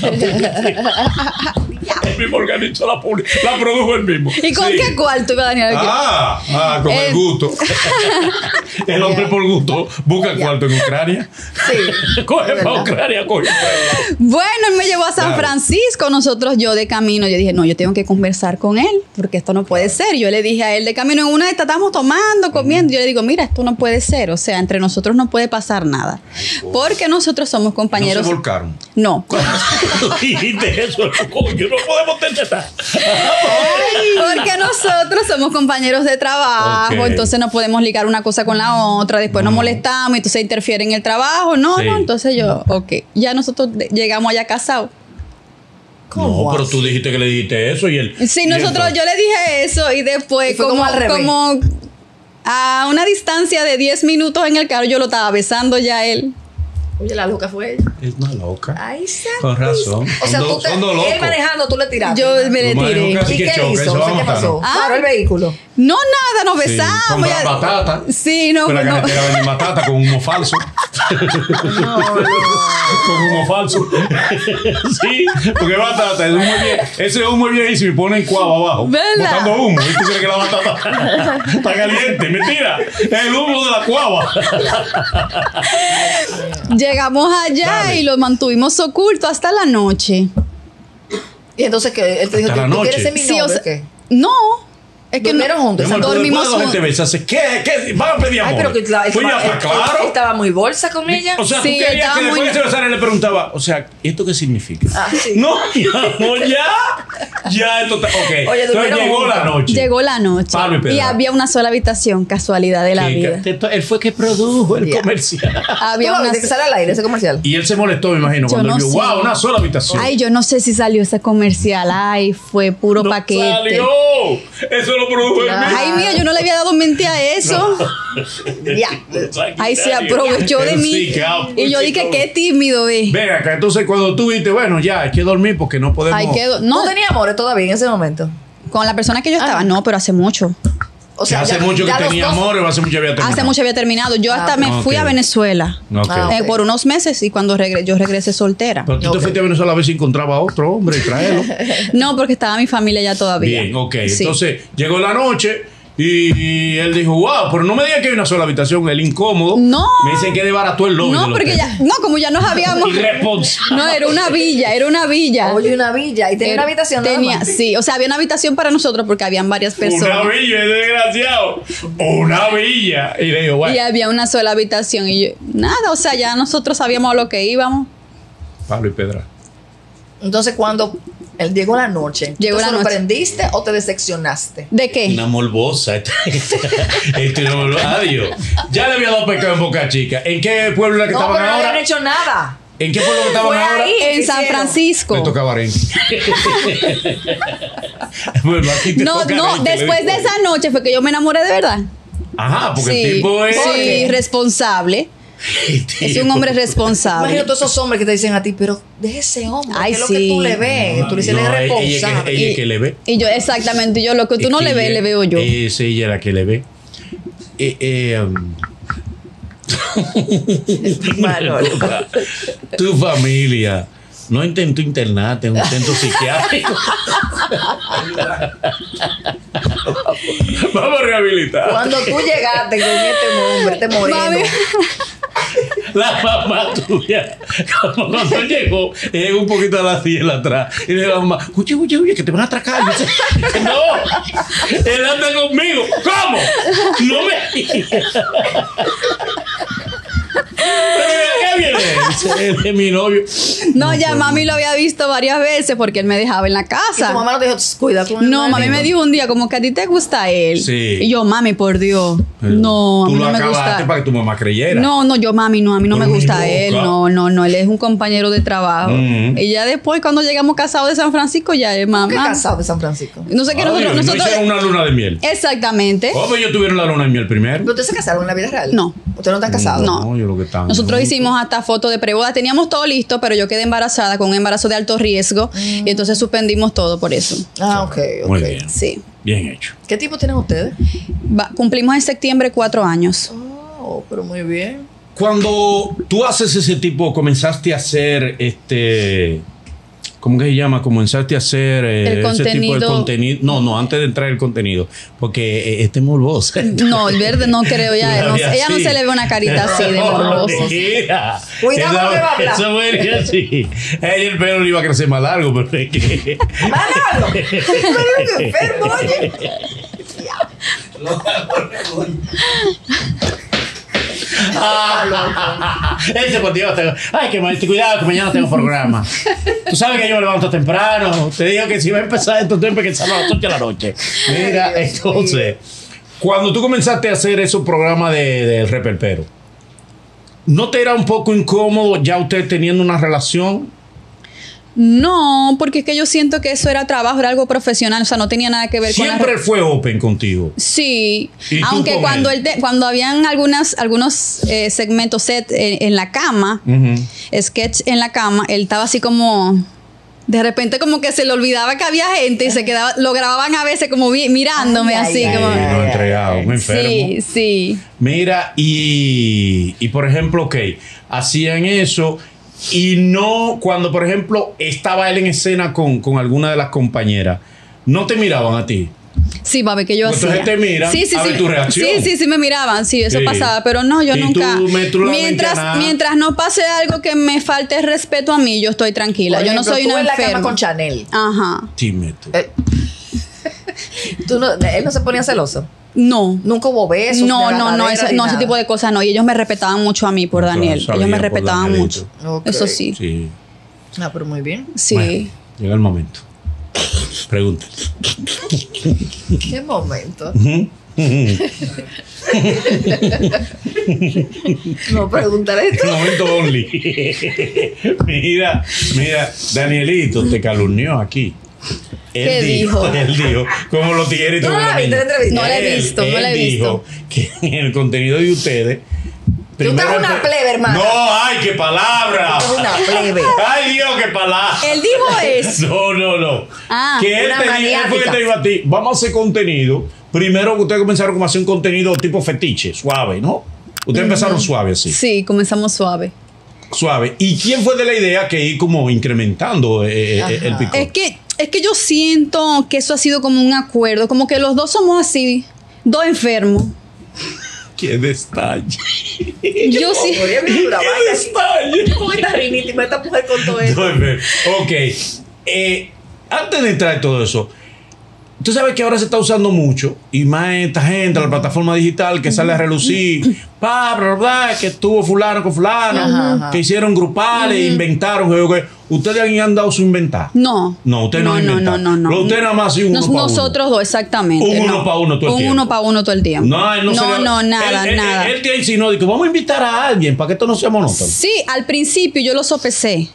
El mismo organizó la publicidad, la produjo el mismo. ¿Y con Sí. qué cuarto iba Daniel? Ah, ah, con Eh. el gusto. El hombre por gusto busca cuarto en Ucrania. Sí. Coge Es para verdad. Ucrania, coge. Bueno, él me llevó a San Claro. Francisco, nosotros yo de camino, yo dije, no, yo tengo que conversar con él, porque esto no puede ser. Yo le dije a él de camino, en una de estas estábamos tomando, comiendo, yo le digo, mira, esto no puede ser, o sea, entre nosotros no puede pasar nada, porque nosotros somos No compañeros. se volcaron. No, Tú dijiste eso, coño, no podemos tentar. porque nosotros somos compañeros de trabajo, Ok. entonces no podemos ligar una cosa con la otra, después nos molestamos y entonces interfiere en el trabajo, no, Sí. no, entonces yo, ok, ya nosotros de- llegamos allá casados. ¿Cómo No, pero así? tú dijiste que le dijiste eso y él. Sí, y nosotros, entonces- yo le dije eso y después Y fue como, como al revés. como a una distancia de diez minutos en el carro yo lo estaba besando ya a él. Oye, la loca fue ella. Es una loca. Ay, santísimo. Con razón. O sea, Son tú dos- te, son dos él locos. manejando, tú le tiraste. Yo me le Tú manejas tiré. casi ¿Y que qué choca, hizo? eso O sea, va a ¿qué matar, pasó? ¿no? Claro, el vehículo. No, nada, nos Sí, besamos. con ya- batata. Sí, no, Con la no. carretera de batata con humo falso. Con humo falso. Sí, porque batata es humo vie- ese humo es viejísimo y ponen cuava abajo. ¿Verdad? Botando humo. ¿Y tú crees que la batata está caliente? Mentira. Es el humo de la cuava. Llegamos allá Dale. y lo mantuvimos oculto hasta la noche. Y entonces, ¿qué? Él te dijo, Hasta ¿tú, la tú quieres noche. ser mi Sí, o novio sea, o qué? no. Es que no, ¿Durmieron juntos? Mi amor, pero dormimos después de juntos. gente besarse, ¿qué? ¿Qué? ¿Van a pedir amor? Ay, pero que la, él, Pues ya estaba, está él- él- claro. él estaba muy bolsa con ella. O sea, Sí, tú querías estaba que después muy- que se besaran le preguntaba, o sea, ¿esto qué significa? Ah, sí. No, mi amor, ya. Ya, esto está. Ok. Oye, entonces durmieron llegó juntos. la noche. Llegó la noche Pablo y y, Pedro. había una sola habitación, casualidad de la Que- vida. que- él fue que produjo el Ya. comercial. ¿Tú Había lo una viste que sale al aire ese comercial? Y él se molestó, me imagino, Yo cuando no él vio, sé. wow, una sola habitación. Ay, yo no sé si salió ese comercial. Ay, fue puro No paquete. salió. Eso lo produjo él Claro. mismo. Ay, mira, yo no le había dado mente a eso. Ya. Ay, se aprovechó de Pero mí. sí, cabrón, Y yo sí, dije, cabrón. qué tímido, ve. Ven acá, entonces cuando tú viste, bueno, ya, hay que dormir porque no podemos. Ay, qué do- ¿No No, tenías amores todavía en ese momento? con la persona que yo estaba, Ah. no, pero hace mucho. O Ya hace ya- mucho que ya los tenía dos- amor o hace mucho que había terminado. Hace mucho había terminado. Yo hasta Ah, me fui ok. a Venezuela Ok. Ah, eh, ok. por unos meses y cuando regre- yo regresé soltera. Pero tú Ok. te fuiste a Venezuela a ver si encontraba a otro hombre y traerlo. No, porque estaba mi familia ya todavía. Bien, ok. Sí. Entonces llegó la noche y él dijo, wow, pero no me digas que hay una sola habitación, el incómodo. No. Me dicen que desbarató el lobby. No, del porque hotel. ya, no, como ya nos habíamos. Irresponsable. No, era una villa, era una villa. Oye, una villa. ¿Y tenía Era- una habitación nada tenía, más? sí, o sea, había una habitación para nosotros porque habían varias personas. Una villa, es desgraciado. Una villa. Y le digo, Y bueno, había una sola habitación y yo, nada, o sea, ya nosotros sabíamos a lo que íbamos. Pablo y Pedra. Entonces, cuando él llegó la noche, Llegó ¿te la noche. sorprendiste o te decepcionaste? ¿De qué? Una morbosa. Esto es una morbosa. Adiós. Ya le había dado pecado en Boca Chica. ¿En qué pueblo era que No, estaban pero no ahora? habían hecho nada. ¿En qué pueblo que estaban Fue ahora? ahí. En ¿qué San hicieron? Francisco. Me toca Bahrein. Bueno, aquí te No, toca no, Bahrein, que le después digo. de esa noche fue que yo me enamoré de verdad. Ajá, porque sí, el tipo es. sí, responsable. el tipo- Es un hombre responsable. Imagino todos esos hombres que te dicen a ti, pero de ese hombre, Ay, ¿qué es lo sí. que tú le ves? Tú le dices, No, él es ella- ella- responsable. ella- que le ve. Y yo, exactamente, yo lo que tú Es no que le ves, ella- le veo yo. Es ella la que le ve. Eh, eh, um, Manolo. tu familia no intentó internarte en un centro psiquiátrico. Vamos a rehabilitar. Cuando tú llegaste con este hombre, este moreno, Mami. La mamá tuya, como cuando llegó, llegó un poquito a la silla atrás y le dijo a la mamá, oye, oye, oye, que te van a atracar. Y dice, no, él anda conmigo. ¿Cómo? No me digas. ¿Qué viene? Dice, él es mi novio. No, ya pues, mami lo había visto varias veces porque él me dejaba en la y tu casa. mamá no te dijo, cuida con el No, mami marido". me dijo un día como que a ti te gusta él. Sí. Y yo, mami, por Dios. Pero No, a tú mí lo no me acabaste gusta. para que tu mamá creyera. No, no, yo, mami, no, a mí no me Por mi gusta él. boca. No, no, no, él es un compañero de trabajo. Mm. Y ya después, cuando llegamos casados de San Francisco, ya es ¿Cómo que mamá. casado de San Francisco? No sé qué Adiós, nosotros. no nosotros hicieron una luna de miel. Exactamente. ¿Cómo ellos tuvieron la luna de miel primero? ¿Pero ustedes se casaron en la vida real? No. ¿Ustedes no están casados? No. yo lo que estaba. Nosotros hicimos hasta fotos de preboda. Teníamos todo listo, pero yo quedé embarazada con un embarazo de alto riesgo. Y entonces suspendimos todo por eso. Ah, ok, ok. Muy bien. Sí. Bien hecho. ¿Qué tipo tienen ustedes? Va- cumplimos en septiembre cuatro años. Oh, pero muy bien. Cuando tú haces ese tipo, comenzaste a hacer este. ¿Cómo que se llama? Comenzaste a hacer eh, El ese tipo de contenido. contenido. No, no, antes de entrar el contenido. Porque eh, este es morboso. No, el verde no creo ya. no- Todavía ella no sí. se le ve una carita así de morbosa. Mira. Cuidado Esa- que va a hablar. Eso venía así. A ella el pelo le iba a crecer más largo, pero es que. ¡Manolo! ¡Pero qué enfermo, oye! Ese por Dios, tengo- ay, que ma- cuidado, que mañana tengo programa. Tú sabes que yo me levanto temprano. Te digo que si va a empezar esto, tengo que empezar a las ocho de la noche. Mira, Ay, Dios entonces, cuando tú comenzaste a hacer esos programas de, de reperpero, ¿no te era un poco incómodo ya usted teniendo una relación? No, porque es que yo siento que eso era trabajo, era algo profesional, o sea, no tenía nada que ver con la... Siempre fue open contigo. Sí, ¿Y tú aunque con cuando él? él te- cuando habían algunas algunos eh, segmentos set en, en la cama, Ujú. sketch en la cama, él estaba así como de repente como que se le olvidaba que había gente y se quedaba, lo grababan a veces como vi- mirándome Ay, así ay, como ay, No entregado, un enfermo. sí, sí. Mira, y, y por ejemplo, ok, hacían eso y no, cuando por ejemplo estaba él en escena con, con alguna de las compañeras, no te miraban a ti. Sí, papi, que yo Pues hacía. entonces te miran sí, sí, a sí. ver tu reacción. Sí, sí, sí me miraban, sí, eso Sí. pasaba, pero no, yo Y nunca. tú, me- tú la mientras, mencionas. mientras no pase algo que me falte respeto a mí, yo estoy tranquila. Por yo no ejemplo, soy tú una en la cama enferma. con Chanel. Ajá. Dime tú. Eh, tú no, él no se ponía celoso. No. Nunca hubo besos. No, ni no, no, agarradera, eso- ni no, ese nada. tipo de cosas no. Y ellos me respetaban mucho a mí por No, Daniel. sabía Ellos me por respetaban Danielito. mucho. Ok. Eso sí. Sí. Ah, pero muy bien. Sí. Bueno, llega el momento. Pregunta. ¿Qué momento? No preguntaré esto. El momento only. Mira, mira, Danielito te calumnió aquí. Él ¿Qué dijo? Él dijo, como los tigueritos. ¿Tú no como la los viste, niños. la entrevista? No la he Él- visto, no la he él dijo que en el contenido de ustedes. Tú estás primero una empe- plebe, hermano. No, ay, qué palabra. Tú estás una plebe. Ay, Dios, qué palabra. Él dijo eso. No, no, no. Ah, que él una te, dijo- él fue que maniática. te dijo a ti, vamos a hacer contenido. Primero que ustedes comenzaron como a hacer un contenido tipo fetiche, suave, ¿no? Ustedes empezaron suave así. Sí, comenzamos suave. Suave. ¿Y quién fue de la idea que ir como incrementando eh, Ajá. el picón? Es que, es que yo siento que eso ha sido como un acuerdo, como que los dos somos así, dos enfermos. ¡Qué detalle! Yo sí. Podría haber una ¡Qué vaina aquí. detalle! ¿Cómo esta rinitis, esta mujer con todo esto? No, es ver- Ok. Eh, antes de entrar en todo eso, tú sabes que ahora se está usando mucho, y más esta gente, la plataforma digital que sale a relucir, pa, bla, bla, bla, que estuvo fulano con fulano, Ajá, ajá. que hicieron grupales, inventaron. Que, que, ¿ustedes han han dado su inventar? No. No, ustedes no, no, han no, inventado. no, no, no. Ustedes nada más un uno Nos- pa' uno. nosotros dos, exactamente. Un uno no. pa' uno todo el Un tiempo. uno para uno todo el tiempo. No, él no, se no, le- no, nada, él, él- nada. Él, él te insinuó, dijo, vamos a invitar a alguien para que esto no sea monótono. Sí, al principio yo lo sopesé.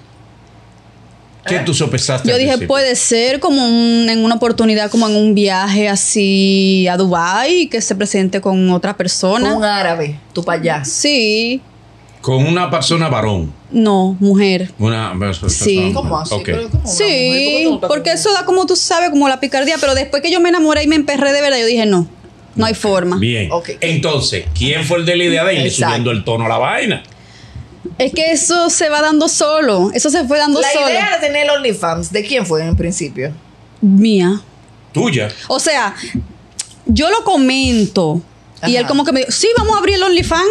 ¿Qué tú sopesaste? Yo al dije, principio? puede ser como un- en una oportunidad, como en un viaje así a Dubái, que se presente con otra persona. Un árabe, tú para allá. Sí, Con una persona varón. no, mujer. Una Sí. ¿Cómo así? Ok. Pero, ¿cómo una Sí, mujer? ¿Por qué tú no estás porque con- eso da como tú sabes, como la picardía, pero después que yo me enamoré y me emperré de verdad, yo dije, no, no hay forma. Bien. Ok. Entonces, ¿quién fue el de la idea de irle Exacto. subiendo el tono a la vaina? Es que eso se va dando solo, eso se fue dando La solo. idea de tener OnlyFans, ¿de quién fue en principio? Mía. Tuya. O sea, yo lo comento y Ajá. él como que me dijo, sí, vamos a abrir el OnlyFans.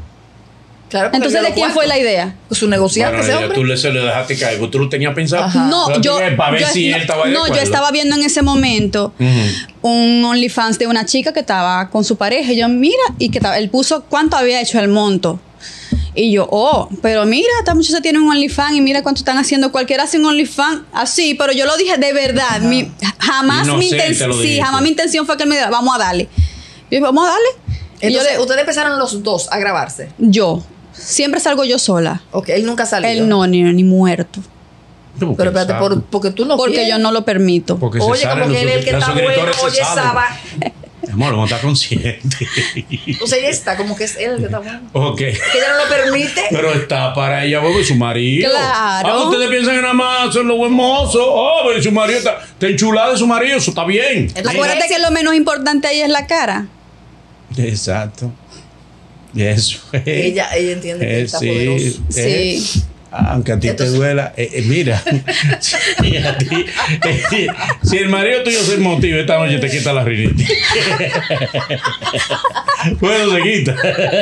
Claro, porque Entonces, vio ¿de los quién fue la cuartos. idea? Su negociante, Bueno, ese ya hombre. tú le, se le dejaste caer. Tú lo tenías pensado. Ajá. No, Pero yo, tú, para ver yo- si no, él estaba de no, yo acuerdo. estaba viendo en ese momento Ujú. un OnlyFans de una chica que estaba con su pareja. Y yo, mira, y que estaba- él puso cuánto había hecho el monto. Y yo, oh, pero mira, esta muchacha tiene un OnlyFans y mira cuánto están haciendo. Cualquiera hace un OnlyFans así, pero yo lo dije de verdad. Mi, jamás mi Inocente intención, lo sí, dijiste. jamás mi intención fue que él me diga, vamos a darle. Y yo, vamos a darle. Y yo, Entonces, le- ustedes empezaron los dos a grabarse. yo, siempre salgo yo sola. Ok, él nunca salió. Él no, ni, ni muerto. ¿Cómo Pero que espérate, sabe? por- porque tú no Porque quieres. yo no lo permito. Porque se Oye, sale, como que los él es el que los está bueno, suscriptores se oye, salen. Saba. Amor, no está consciente. Entonces ella está, como que es él el que está bueno. Ok. Que ella no lo permite. Pero está para ella, porque su marido. Claro. Ah, ustedes piensan que nada más son los buen mozos. Oh, pero su marido está, está enchulada de su marido, eso está bien. Entonces, Acuérdate que lo menos importante ahí es la cara. Exacto. Y eso es. Ella, ella entiende que Eh, está sí, poderoso. eh, Sí. Aunque a ti Entonces- te duela, eh, eh, mira, si, a ti- eh, si el marido tuyo se motiva esta noche, te quita la rinitis. Bueno, se quita.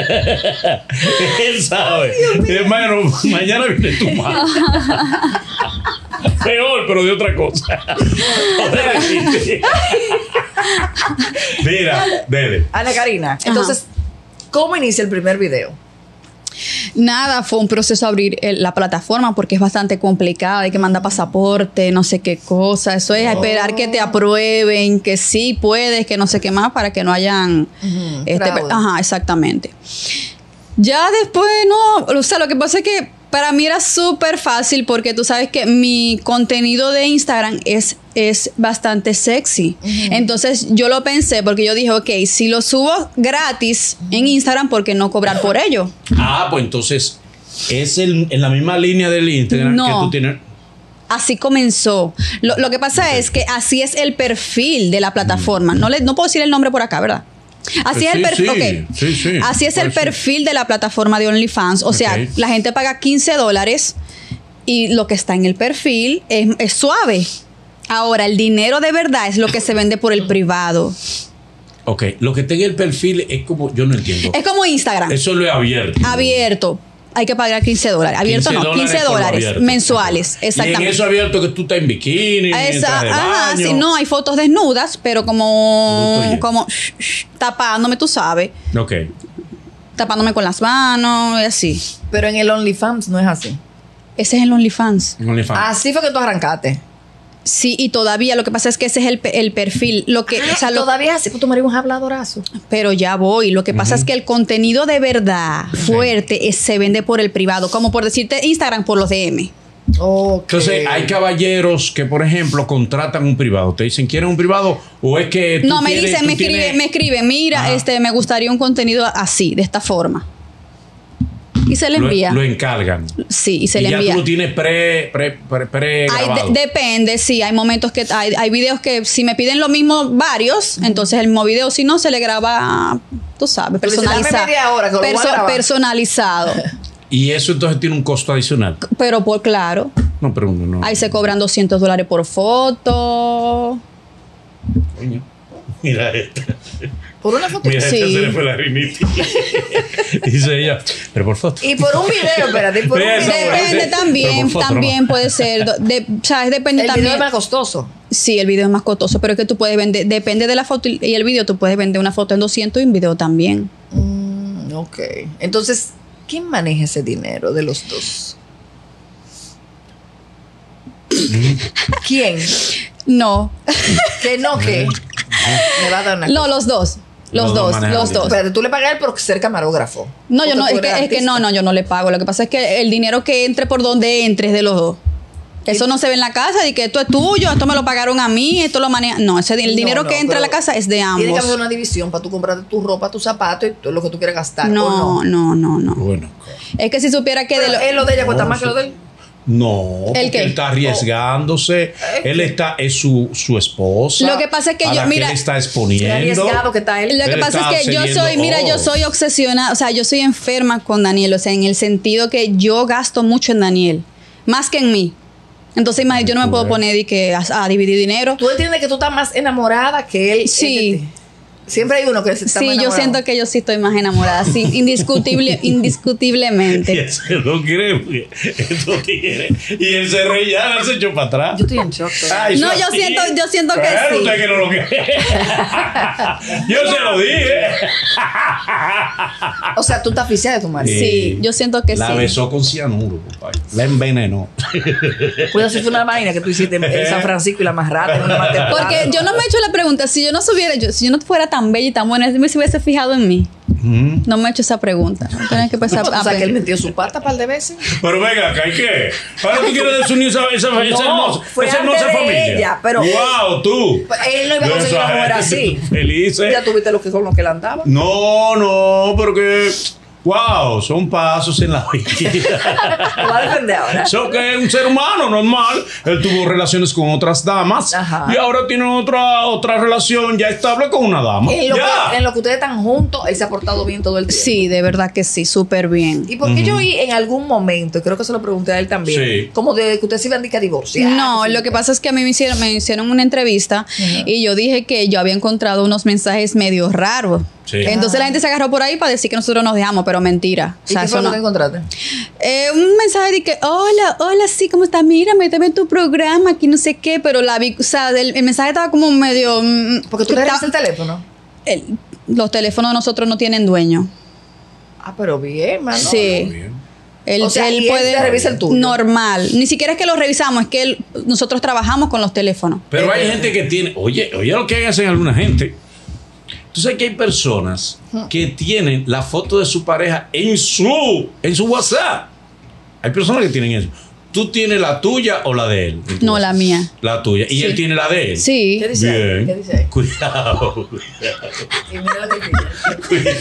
Él sabe. Hermano, mañana viene tu madre. Peor, pero de otra cosa. Otra rinitis. Mira, dele. Ana Karina, entonces, ¿cómo inicia el primer video? Nada, fue un proceso abrir el- la plataforma porque es bastante complicada. Hay que mandar pasaporte, no sé qué cosa. Eso es esperar que te aprueben, que sí puedes, que no sé qué más, para que no hayan. Ujú, este, fraude. ajá, exactamente. Ya después, no. O sea, lo que pasa es que para mí era súper fácil porque tú sabes que mi contenido de Instagram es, es bastante sexy. Entonces yo lo pensé porque yo dije, ok, si lo subo gratis en Instagram, ¿por qué no cobrar por ello? Ah, pues entonces es el- en la misma línea del Instagram No. que tú tienes. Así comenzó. Lo, lo que pasa es que así es el perfil de la plataforma. No, le, no puedo decir el nombre por acá, ¿verdad? Así Pues es el sí, perfil. sí, ok. sí, sí. Así es el Pues sí. perfil de la plataforma de OnlyFans. O sea, Ok. la gente paga quince dólares y lo que está en el perfil es, es suave. Ahora, el dinero de verdad es lo que se vende por el privado. Ok, lo que tenga el perfil es como, yo no entiendo. Es como Instagram. Eso lo he abierto. Abierto. hay que pagar quince dólares. Abierto no, quince por lo dólares abierto. mensuales. Exactamente. Y en eso abierto que tú estás en bikini, en Esa, traje de ajá, baño. sí, no, hay fotos desnudas, pero como, Bruto y- como shh, shh, tapándome, tú sabes, Ok. tapándome con las manos y así. Pero en el OnlyFans no es así. Ese es el OnlyFans. En OnlyFans. Así fue que tú arrancaste. Sí, y todavía lo que pasa es que ese es el, pe- el perfil. Lo que, o sea, lo- Todavía así, pues tu marido es un habladorazo. pero ya voy. Lo que pasa es que el contenido de verdad fuerte es- se vende por el privado, como por decirte Instagram por los D M. Ok. Entonces, hay caballeros que, por ejemplo, contratan un privado. Te dicen, ¿quieres un privado? O es que tú No, me tienes- dicen, tú me escribe, tienes- me escribe, mira, Ajá. este, me gustaría un contenido así, de esta forma. Y se le Lo, envía. lo encargan. Sí, y se y le ya envía. tú lo tienes pre, pre, pre, pre Hay grabado. de- depende, sí, hay momentos que hay, hay videos que si me piden lo mismo varios, entonces el mismo video, si no, se le graba, tú sabes, Pero dice, dame personalizado. media hora que lo voy a grabar. Personalizado. Y eso entonces tiene un costo adicional. Pero por claro, No, pero no. ahí se cobran doscientos dólares por foto. Coño. Mira esta. Por una foto. Mira, Sí. esta se le fue la rinitis. Dice ella, pero por foto. Y por un video, espérate, y por un Mira esa video. mujer. Depende Pero también, por foto también nomás. puede ser, do- de, o sea, es depende El video también. es más costoso. Sí, el video es más costoso, pero es que tú puedes vender, depende de la foto y y el video, tú puedes vender una foto en doscientos y un video también. Mm, ok. Entonces, ¿quién maneja ese dinero de los dos? ¿Quién? No, Que no, que me va a dar una no, los dos. Los, Los dos dos, manejan los el dos. Espérate, tú le pagas a él por ser camarógrafo. No, yo Porque no, tú es que, eres es que no, artista. no, yo no le pago. Lo que pasa es que el dinero que entre por donde entre es de los dos. Eso no se ve en la casa, de que esto es tuyo, esto me lo pagaron a mí, esto lo maneja. No, ese, el No, dinero no, que entra a la pero casa es de Tiene que haber ambos. una división para tú comprarte tu ropa, tus zapatos y todo lo que tú quieras gastar. ¿o No, no? no, no, no. Bueno. Es que si supiera que de Pero lo, él lo de ella cuesta No, más que lo de él. No, ¿El porque qué? él está arriesgándose. Él está, es su, su esposa. Lo que pasa es que a yo- la mira, él está Qué exponiendo. arriesgado que está él. Lo que Él pasa está es que yo cediendo soy, mira, yo todo. soy obsesionada, o sea, yo soy enferma con Daniel, o sea, en el sentido que yo gasto mucho en Daniel, más que en mí. Entonces, imagínate, yo no me puedo poner y que a, a dividir dinero. Tú entiendes que tú estás más enamorada que él. Sí. él de ti. Siempre hay uno que se está Sí, más yo enamorado. siento que yo sí estoy más enamorada, sí, indiscutible, Y indiscutiblemente. él se lo cree, porque esto tiene. Y él se reía, él se echó para atrás. Yo estoy en shock. todavía. Ay, No, eso yo así. siento, yo siento que Pero sí. usted que no lo cree. Yo se lo dije. O sea, tú estás aficiada de tu marido. Sí, yo siento que La sí. besó con cianuro, compadre. La envenenó. Puede ser una vaina que tú hiciste en San Francisco y la más rata en una más temprana. Porque yo no me he hecho la pregunta, si yo no subiera, yo, si yo no fuera tan bella y tan buena, si me hubiese fijado en mí. Mm. No me he hecho esa pregunta. Tienes que empezar O a sea, que él pensar. metió su pata un par de veces. Pero venga, acá hay que. Ahora tú quieres desunir esa, esa, esa No, hermosa, fue esa antes hermosa de familia. ella, pero- ¡Wow! Tú. Él no iba a Yo conseguir una esa mujer gente así. Felices. Ya tuviste lo que con lo que él andaba. No, no, porque. ¡Wow! Son pasos en la vida. Lo va a defender ahora. Eso que es un ser humano normal. Él tuvo relaciones con otras damas. Ajá. Y ahora tiene otra, otra relación ya estable con una dama. En lo, ya. que, en lo que ustedes están juntos, él se ha portado bien todo el tiempo. Sí, de verdad que sí, súper bien. ¿Y por qué yo oí en algún momento, y creo que se lo pregunté a él también, Sí. como de que ustedes se iban a, a divorciar? No, lo que pasa es que a mí me hicieron, me hicieron una entrevista y yo dije que yo había encontrado unos mensajes medio raros. Sí. Entonces la gente se agarró por ahí para decir que nosotros nos dejamos, pero mentira. O ¿Y sea, qué fue eso lo no. que encontraste? Eh, un mensaje de que, hola, hola, sí, ¿cómo estás? Mira, méteme en tu programa, aquí no sé qué, pero la vi, o sea, el, el mensaje estaba como medio... mm, Porque tú le estaba- revisas el teléfono. el- los teléfonos de nosotros no tienen dueño. Ah, pero bien, mano. Sí. Bien. Él, O sea, él y él puede te revisa el tuyo. normal. Ni siquiera es que lo revisamos, es que él- nosotros trabajamos con los teléfonos. Pero hay gente que tiene, oye, oye lo que hacen alguna gente. Tú sabes que hay personas que tienen la foto de su pareja en su, en su WhatsApp. Hay personas que tienen eso. ¿Tú tienes la tuya o la de él? en tu No, WhatsApp? la mía. La tuya. ¿Y Sí. él tiene la de él? Sí. ¿Qué dice ahí? Bien. ¿Qué dice ahí? Cuidado. Y mira lo que dice. Cuidado.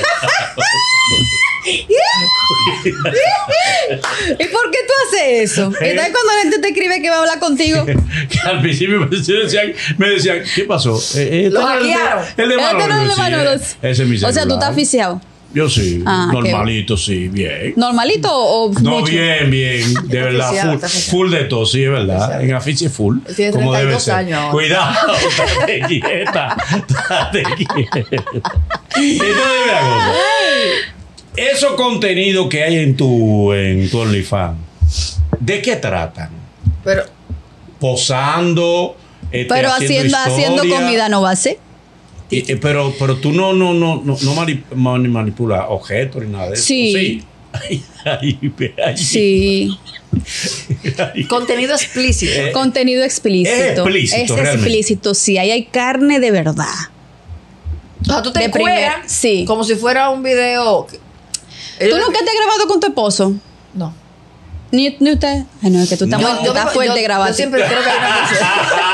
¿Y por qué tú haces eso? ¿Eh? Entonces cuando la gente te escribe que va a hablar contigo. Que al principio me decían, me decían ¿qué pasó? Eh, eh, Lo este era el de- hackearon. El de Este Manolo. no es el de Sí, Manolo. eh, Ese es mi O sea, tú celular. estás aficiado. Yo sí. Ah, qué normalito, sí. Bien. ¿Normalito o No, mucho? bien, bien, de Está verdad, aficiado, full, está aficiado. full de todo, sí, es verdad. En afiche full. Él tiene como treinta y debe dos ser. años ahora. Cuidado, estate quieta, estate quieta. Entonces, mira cosa. esos contenidos que hay en tu, en tu OnlyFans, ¿de qué tratan? Pero, Posando, este, Pero haciendo, haciendo historia. comida no va a ser. Y- y- pero, pero tú no, no, no, no, no mani- mani- manipulas objetos ni nada de eso. Sí. Sí. Ay, ay, ay. Sí. contenido explícito. Eh, Contenido explícito. es explícito, Es realmente. explícito, sí. Ahí hay carne de verdad. O sea, tú te de encueras primer- sí. como si fuera un video. ¿Tú nunca te has grabado con tu esposo? No. Ni, ni usted. Ay, no, es que tú estás, Yo- muy- yo estás me- fuerte yo- grabando. Yo siempre creo que hay una persona.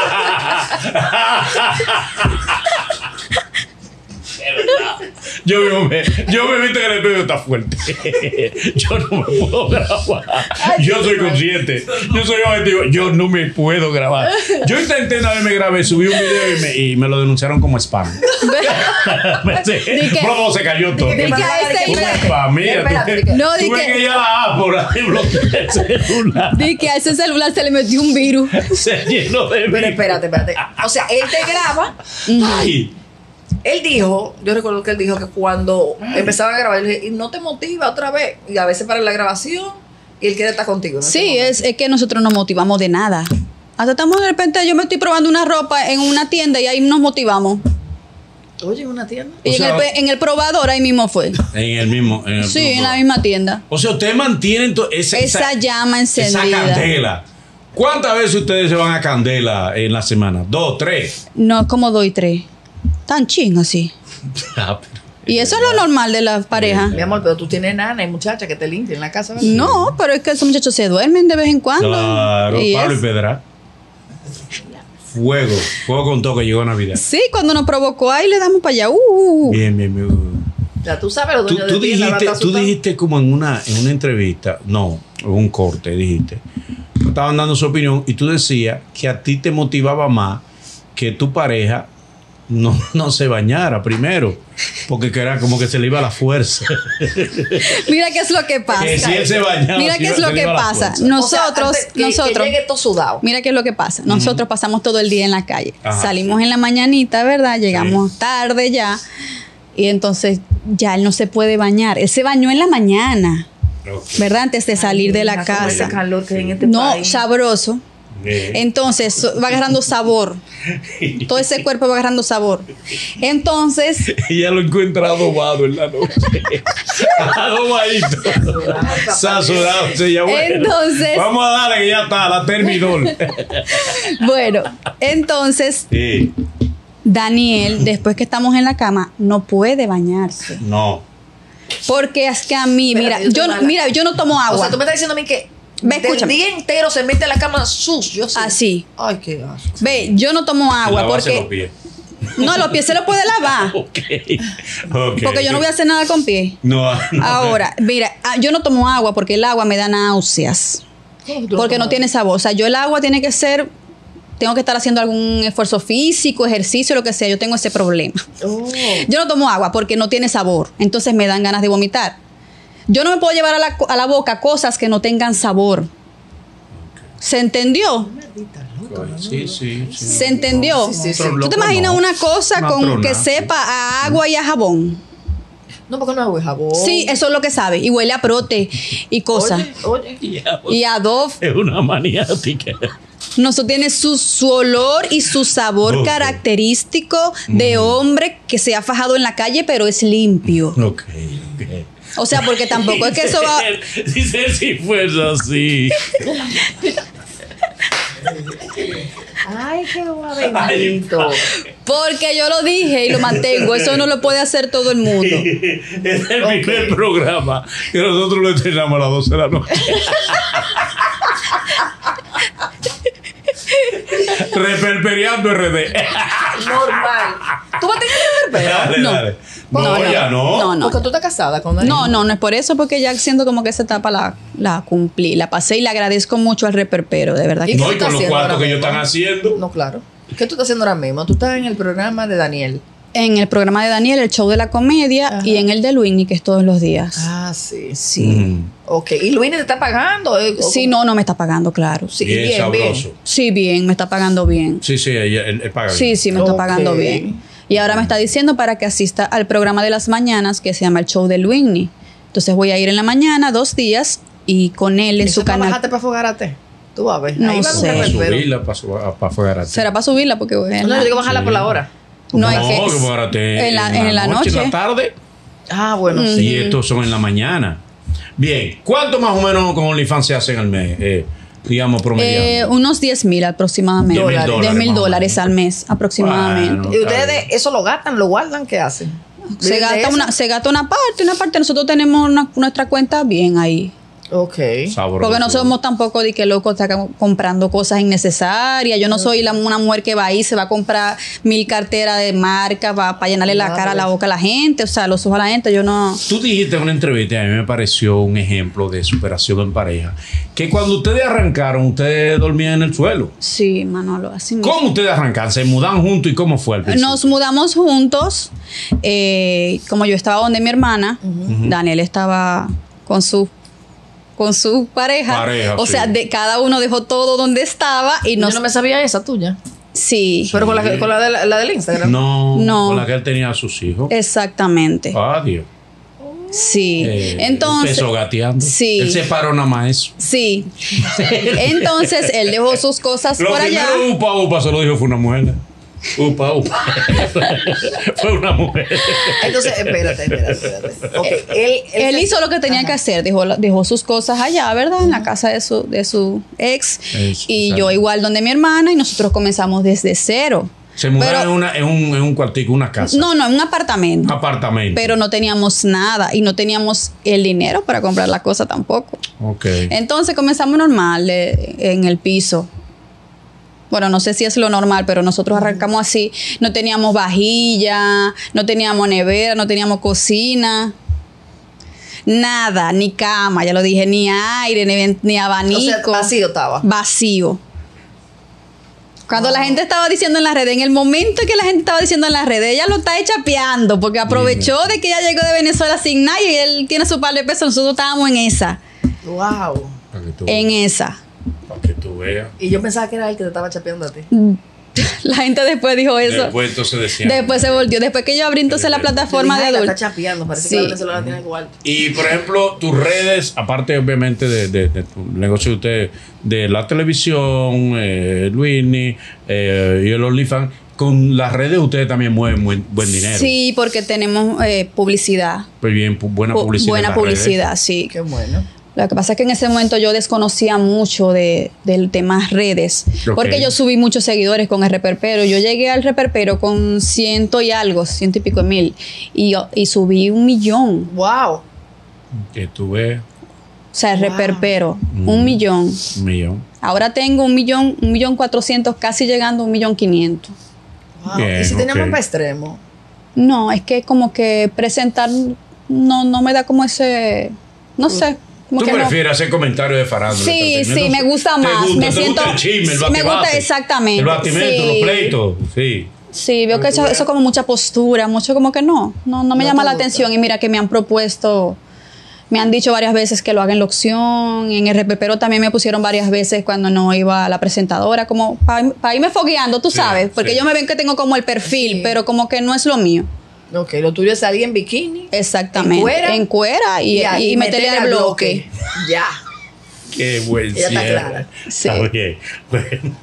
Yo mismo me, yo me viste que el espejo está fuerte. Yo no me puedo grabar. Yo soy consciente. Yo soy objetivo. Yo no me puedo grabar. Yo intenté una vez, me grabé, subí un video y me, y me lo denunciaron como spam. Di que- Pronto se cayó todo. di que a ese Una le- spam, mira, Espérate, tú- di que- No, di tú ves que- que ya la A por ahí bloquea el celular. Di que a ese celular se le metió un virus. Se llenó de Pero mí. espérate, espérate. O sea, él te graba. Ay, Él dijo, yo recuerdo que él dijo que cuando empezaba a grabar, él dije, y no te motiva otra vez. Y a veces para la grabación, y él quiere estar contigo. en ese Sí, momento. es, es que nosotros nos motivamos de nada. Hasta estamos de repente, yo me estoy probando una ropa en una tienda y ahí nos motivamos. Oye, en una tienda. O Y sea- en, el, en el probador ahí mismo fue. en el mismo. En el Sí, mismo- en la misma tienda. O sea, ustedes mantienen to- esa, Esa llama encendida. Esa candela. ¿Cuántas veces ustedes se van a candela en la semana? ¿Dos, tres? No, como dos y tres. Tan ching así. Ah, pero- Y eso es lo normal de las parejas. Mi amor, pero tú tienes nana y muchacha que te limpian en la casa, ¿verdad? No, pero es que esos muchachos se duermen de vez en cuando. Claro, Y Pablo es- y Pedra. Fuego. Fuego con todo que llegó Navidad. Sí, cuando nos provocó ahí le damos para allá. Uh, Bien, bien, bien. Ya tú sabes, los Tú, dueños tú de tienda van a dijiste, estar tú asustados. dijiste como en una, en una entrevista, no, en un corte, dijiste. Estaban dando su opinión y tú decías que a ti te motivaba más que tu pareja no, no se bañara primero, porque que era como que se le iba la fuerza. Mira qué es lo que pasa. Que si él se bañaba, Mira se qué iba- es lo se le que iba la pasa. fuerza. Nosotros, O sea, antes que- nosotros. Que llegue todo sudado. Mira qué es lo que pasa. Nosotros pasamos todo el día en la calle. Ajá. Salimos en la mañanita, ¿verdad? Llegamos tarde ya. Y entonces ya él no se puede bañar. Él se bañó en la mañana, Ok. ¿verdad? Antes de salir de la Mira, con ese casa. calor que hay en este No, país. sabroso. Eh, Entonces so- va agarrando sabor. Todo ese cuerpo va agarrando sabor. Entonces, Ella lo encuentra adobado en la noche. Adobadito. Sazonado. Se llama, bueno, Entonces- vamos a darle que ya está, la terminol. bueno, entonces Sí. Daniel, después que estamos en la cama, no puede bañarse. No. Porque es que a mí, Espérate, mira, yo yo, estoy no- mala. mira, yo no tomo O agua. sea, tú me estás diciendo a mí que Ve, del escúchame. día entero se mete en la cama sucio. Sí. Así. Ay, qué asco. Ve, yo no tomo agua Lavarse los porque pies. no, los pies se los puede lavar. Ok. Ok. Porque yo no voy a hacer nada con pies. No, no. Ahora, mira, ah, yo no tomo agua porque el agua me da náuseas. ¿Cómo que tú Porque no tomas? tiene sabor. O sea, yo el agua tiene que ser, tengo que estar haciendo algún esfuerzo físico, ejercicio, lo que sea. Yo tengo ese problema. Oh. Yo no tomo agua porque no tiene sabor. Entonces me dan ganas de vomitar. Yo no me puedo llevar a la, a la boca cosas que no tengan sabor. ¿Se entendió? Sí, sí, sí. ¿Se entendió? Sí, sí, sí. ¿Tú te imaginas una cosa Una con trona, que sí. sepa a agua y a jabón? No, porque no hago jabón. Sí, eso es lo que sabe. Y huele a prote y cosas. Oye, oye. Ya, Y a Dove. es una maniática. No, eso tiene su, su olor y su sabor Ok. característico de hombre que se ha fajado en la calle, pero es limpio. Ok, ok. O sea, porque tampoco es que eso va... Dice si fuese así. Ay, qué guabendito. Porque yo lo dije y lo mantengo. Eso no lo puede hacer todo el mundo. Es el primer programa que nosotros lo estrenamos a las doce de la noche. Reperperiando R D. Normal. ¿Tú vas a tener reperpero? Dale, No. dale. No, No, no. ya no. No, no. Porque tú estás casada con Daniel. No, no, no es por eso, porque ya siento como que esa etapa la, la cumplí, la pasé y le agradezco mucho al reperpero, de verdad. ¿Y Que qué No, tú y estás con los haciendo cuartos ahora que ellos mismo? están haciendo. No, claro. ¿Qué tú estás haciendo ahora mismo? Tú estás en el programa de Daniel. En el programa de Daniel, el show de la comedia, Ajá. y en el de Luini, que es todos los días. Ah, sí. Sí. Mm. Ok. ¿Y Luis te está pagando? eh? ¿O Sí, cómo? no, no me está pagando, claro. Sí, Bien, bien, bien. sabroso. Sí, bien, me está pagando bien. Sí, sí, ella, él, él paga bien. Sí, sí, me está Ok. pagando bien. Y ahora me está diciendo para que asista al programa de las mañanas que se llama el show de Luini, Entonces voy a ir en la mañana dos días y con él en ¿Eso su para canal. bajarte para Fogarate? Tú vas a ver. No Ahí va sé. un reperpero. Subirla para fuera. Será para subirla porque voy en No, la- yo digo bajarla por la hora. No, es no, que- que para te- en la- en la En noche. la tarde. Ah, bueno, Mm. sí. Y estos son en la mañana. Bien, ¿cuánto más o menos con OnlyFans se hacen al mes? Eh, digamos, promediando. Eh, unos diez mil aproximadamente. Diez mil diez dólares, mil más o dólares menos. al mes aproximadamente. Bueno. ¿Y ustedes eso lo gastan, lo guardan? ¿Qué hacen? Se ¿Viven de gasta, eso? una, se gasta una parte, una parte. Nosotros tenemos una- nuestra cuenta bien ahí. Ok. Sabroso. Porque no somos tampoco de que locos está comprando cosas innecesarias. Yo no soy la- una mujer que va ahí, se va a comprar mil carteras de marca para llenarle la Nada cara, de la eso. boca a la gente, o sea, los ojos a la gente. Yo no. Tú dijiste en una entrevista, y a mí me pareció un ejemplo de superación en pareja, que cuando ustedes arrancaron, ustedes dormían en el suelo. Sí, Manolo, así mismo. ¿Cómo ustedes arrancaron? ¿Se mudan juntos y cómo fue al principio? Nos mudamos juntos. eh, como yo estaba donde mi hermana, Daniel estaba con su con su pareja. Pareja, o sí. sea, de, cada uno dejó todo donde estaba y Yo nos. no me sabía esa tuya. Sí, Pero con la, que- con la, de la, la del Instagram. No, No. con la que él tenía a sus hijos. exactamente. Adiós. Sí. Eh, Entonces. empezó gateando. Sí. Él se paró nada más eso. Sí. Entonces él dejó sus cosas Lo por allá. primero upa upa se lo dijo fue una mujer. Upa upa. Fue una mujer. Entonces, espérate, espérate, espérate. Ok, él, Él se- hizo lo que tenía Ajá. que hacer, dejó, dejó sus cosas allá, ¿verdad? En la casa de su, de su ex. Eso, y exacto. yo igual donde mi hermana y nosotros comenzamos desde cero. Se mudaron Pero- en, una, en, un, en un cuartico, una casa. No, no, en un Un apartamento. apartamento. Pero no teníamos nada y no teníamos el dinero para comprar la cosa tampoco. Ok. Entonces comenzamos normal eh, en el piso. Bueno, no sé si es lo normal, pero nosotros arrancamos así. No teníamos vajilla, no teníamos nevera, no teníamos cocina. Nada, ni cama, ya lo dije, ni aire, ni, ni O abanico. sea, vacío estaba. Vacío. Cuando la gente estaba diciendo en las redes, en el momento que la gente estaba diciendo en las redes, ella lo está chapeando porque aprovechó de que ella llegó de Venezuela sin nada y él tiene su par de pesos. Nosotros estábamos en esa, Wow. Para que tú, en esa. para que tú veas. Y yo pensaba que era él que te estaba chapeando a ti. La gente después dijo eso. Después entonces decían. Después se volvió. Después que yo abrí entonces la plataforma de Ay, la adulto. está chapeando, parece Sí. que la venezolana tiene cuarto. Y por ejemplo, tus redes, aparte obviamente de, de- de tu negocio de usted, de la televisión, eh, Luini eh, y el OnlyFans, con las redes ustedes también mueven buen, buen dinero. Sí, porque tenemos eh, publicidad. Pues bien, pu- buena Pu- publicidad. en Buena las publicidad, sí. Qué bueno. Lo que pasa es que en ese momento yo desconocía mucho de, del tema redes, Ok. porque yo subí muchos seguidores con el reperpero. Yo llegué al reperpero con ciento y algo, ciento y pico de mil, y, yo- y subí un millón. Wow. redes. Que tú ves O sea, el Wow. reperpero, Mm. un millón. un millón. Ahora tengo un millón, un millón cuatrocientos, casi llegando a un millón quinientos. Wow. Bien, ¿Y si tenemos ok. para extremo? No, es que como que presentar no, no me da como ese, no sé. Como Tú que no. prefieres hacer comentarios de farándula. Sí, entretenimiento. sí, me gusta ¿Te más. gusta- me te siento. gusta el chisme, el me gusta bate-bate? exactamente. El batimento, sí. los pleitos. Sí. Sí, veo que eso, eso como mucha postura, mucho como que no, no, no me No llama te la gusta. atención. Y mira que me han propuesto, me han dicho varias veces que lo haga en la opción, en el repepero también me pusieron varias veces cuando no iba a la presentadora, como para irme fogueando, tú Sí, sabes, porque sí. yo me ven que tengo como el perfil, Sí. pero como que no es lo mío. Ok, lo tuyo es salir en bikini. Exactamente. ¿En cuera? En cuera y, ya, y, meterle al bloque. Ya. Qué buen Ella está cierre. clara. Sí. Está bien. Bueno,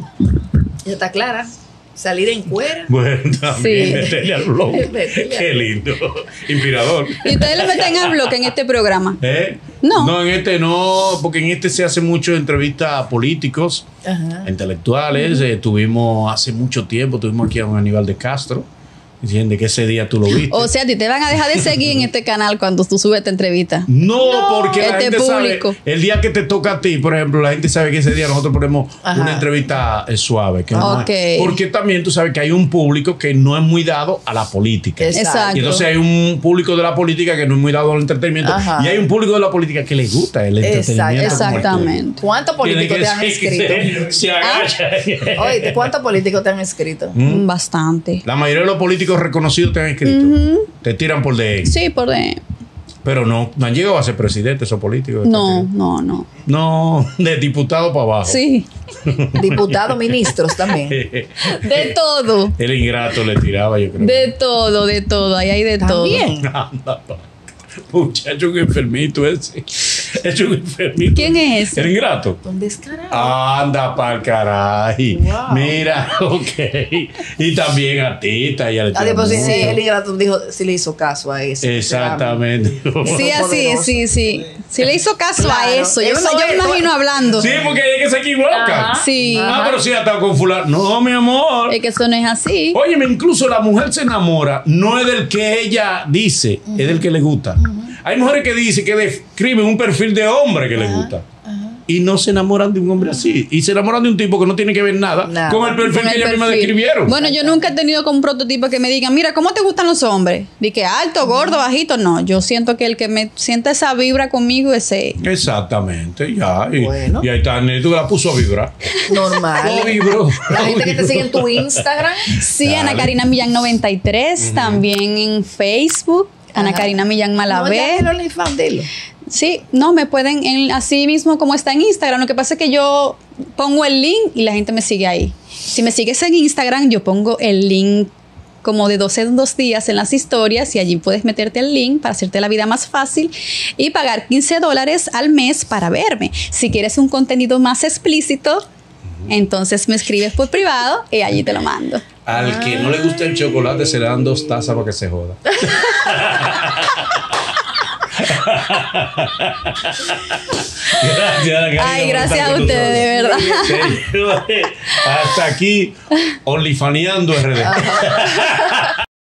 Ya está clara. Salir en cuera. bueno, también Sí. meterle al blog. Meterle Qué al- lindo. Inspirador. Y ustedes le meten al bloque en este programa. ¿Eh? No. No, en este no, porque en este se hace mucho entrevistas a políticos, Ajá. a intelectuales. Eh, tuvimos hace mucho tiempo, tuvimos aquí a un Aníbal de Castro, diciendo que ese día tú lo viste. O sea, a ti te van a dejar de seguir en este canal cuando tú subes esta entrevista. No, porque la Este gente público. sabe, el día que te toca a ti, por ejemplo, la gente sabe que ese día nosotros ponemos Ajá. una entrevista eh, suave. Que no Ok. es- porque también tú sabes que hay un público que no es muy dado a la política. Exacto. Y entonces hay un público de la política que no es muy dado al entretenimiento. Ajá. Y hay un público de la política que le gusta el entretenimiento. como el tuyo. Exactamente. ¿Cuántos Tiene políticos que te han ser que escrito? se, se agacha. Oye, ¿cuántos políticos te han escrito? ¿Mm? Bastante. La mayoría de los políticos reconocidos te han escrito. Te tiran por D M. Sí, por de... Pero no, no han llegado a ser presidentes esos políticos. No, no, no. No, de diputado para abajo. Sí. Diputados, ministros también. De todo. El ingrato le tiraba, yo creo. De todo, de todo. Ahí hay de todo. También. Anda, pa. Muchacho, que enfermito ese. Es un enfermito. ¿Quién es ese? El ingrato. Un descarado. Anda pa'l caray. Wow. Mira, ok. Y también a Tita y al Ah, después sí, sí, Chamuyo. el ingrato dijo, sí le hizo caso a eso. Exactamente. Sí, así, Poderoso. sí, sí. Sí le hizo caso Claro, a eso. Yo, eso me- yo me es- imagino hablando. Sí, porque es que se equivocan. Ajá. Sí. Ah, pero sí ha estado con fulano. No, mi amor. Es que eso no es así. Óyeme, incluso la mujer se enamora, no es del que ella dice, es del que le gusta. Hay mujeres que dicen que describen un perfil de hombre que le gusta. Y no se enamoran de un hombre así. Y se enamoran de un tipo que no tiene que ver nada, Nada. con el perfil Con que el ellas mismas perfil. describieron. Bueno, yo nunca he tenido como un prototipo que me digan, mira, ¿cómo te gustan los hombres? De que alto, gordo, bajito. No, yo siento que el que me sienta esa vibra conmigo es ese. Exactamente, ya. Y, Bueno. y ahí está, tú la puso a vibrar. Normal. No vibró. La gente que te sigue en tu Instagram. Sí, Dale. Ana Karina Millán noventa y tres, también en Facebook, Ana Ajá. Karina Millán No, ya Malavé. el OnlyFans, dilo. Sí, no, me pueden, en, así mismo como está en Instagram. Lo que pasa es que yo pongo el link y la gente me sigue ahí. Si me sigues en Instagram, yo pongo el link como de dos en dos días en las historias y allí puedes meterte el link para hacerte la vida más fácil y pagar quince dólares al mes para verme. Si quieres un contenido más explícito, entonces me escribes por privado y allí te lo mando. Al que no le gusta el chocolate se le dan dos tazas para que se joda. Gracias, Karina, Ay, por gracias estar a con ustedes, de verdad. nosotros. Señores, hasta aquí, OnlyFaneando R D.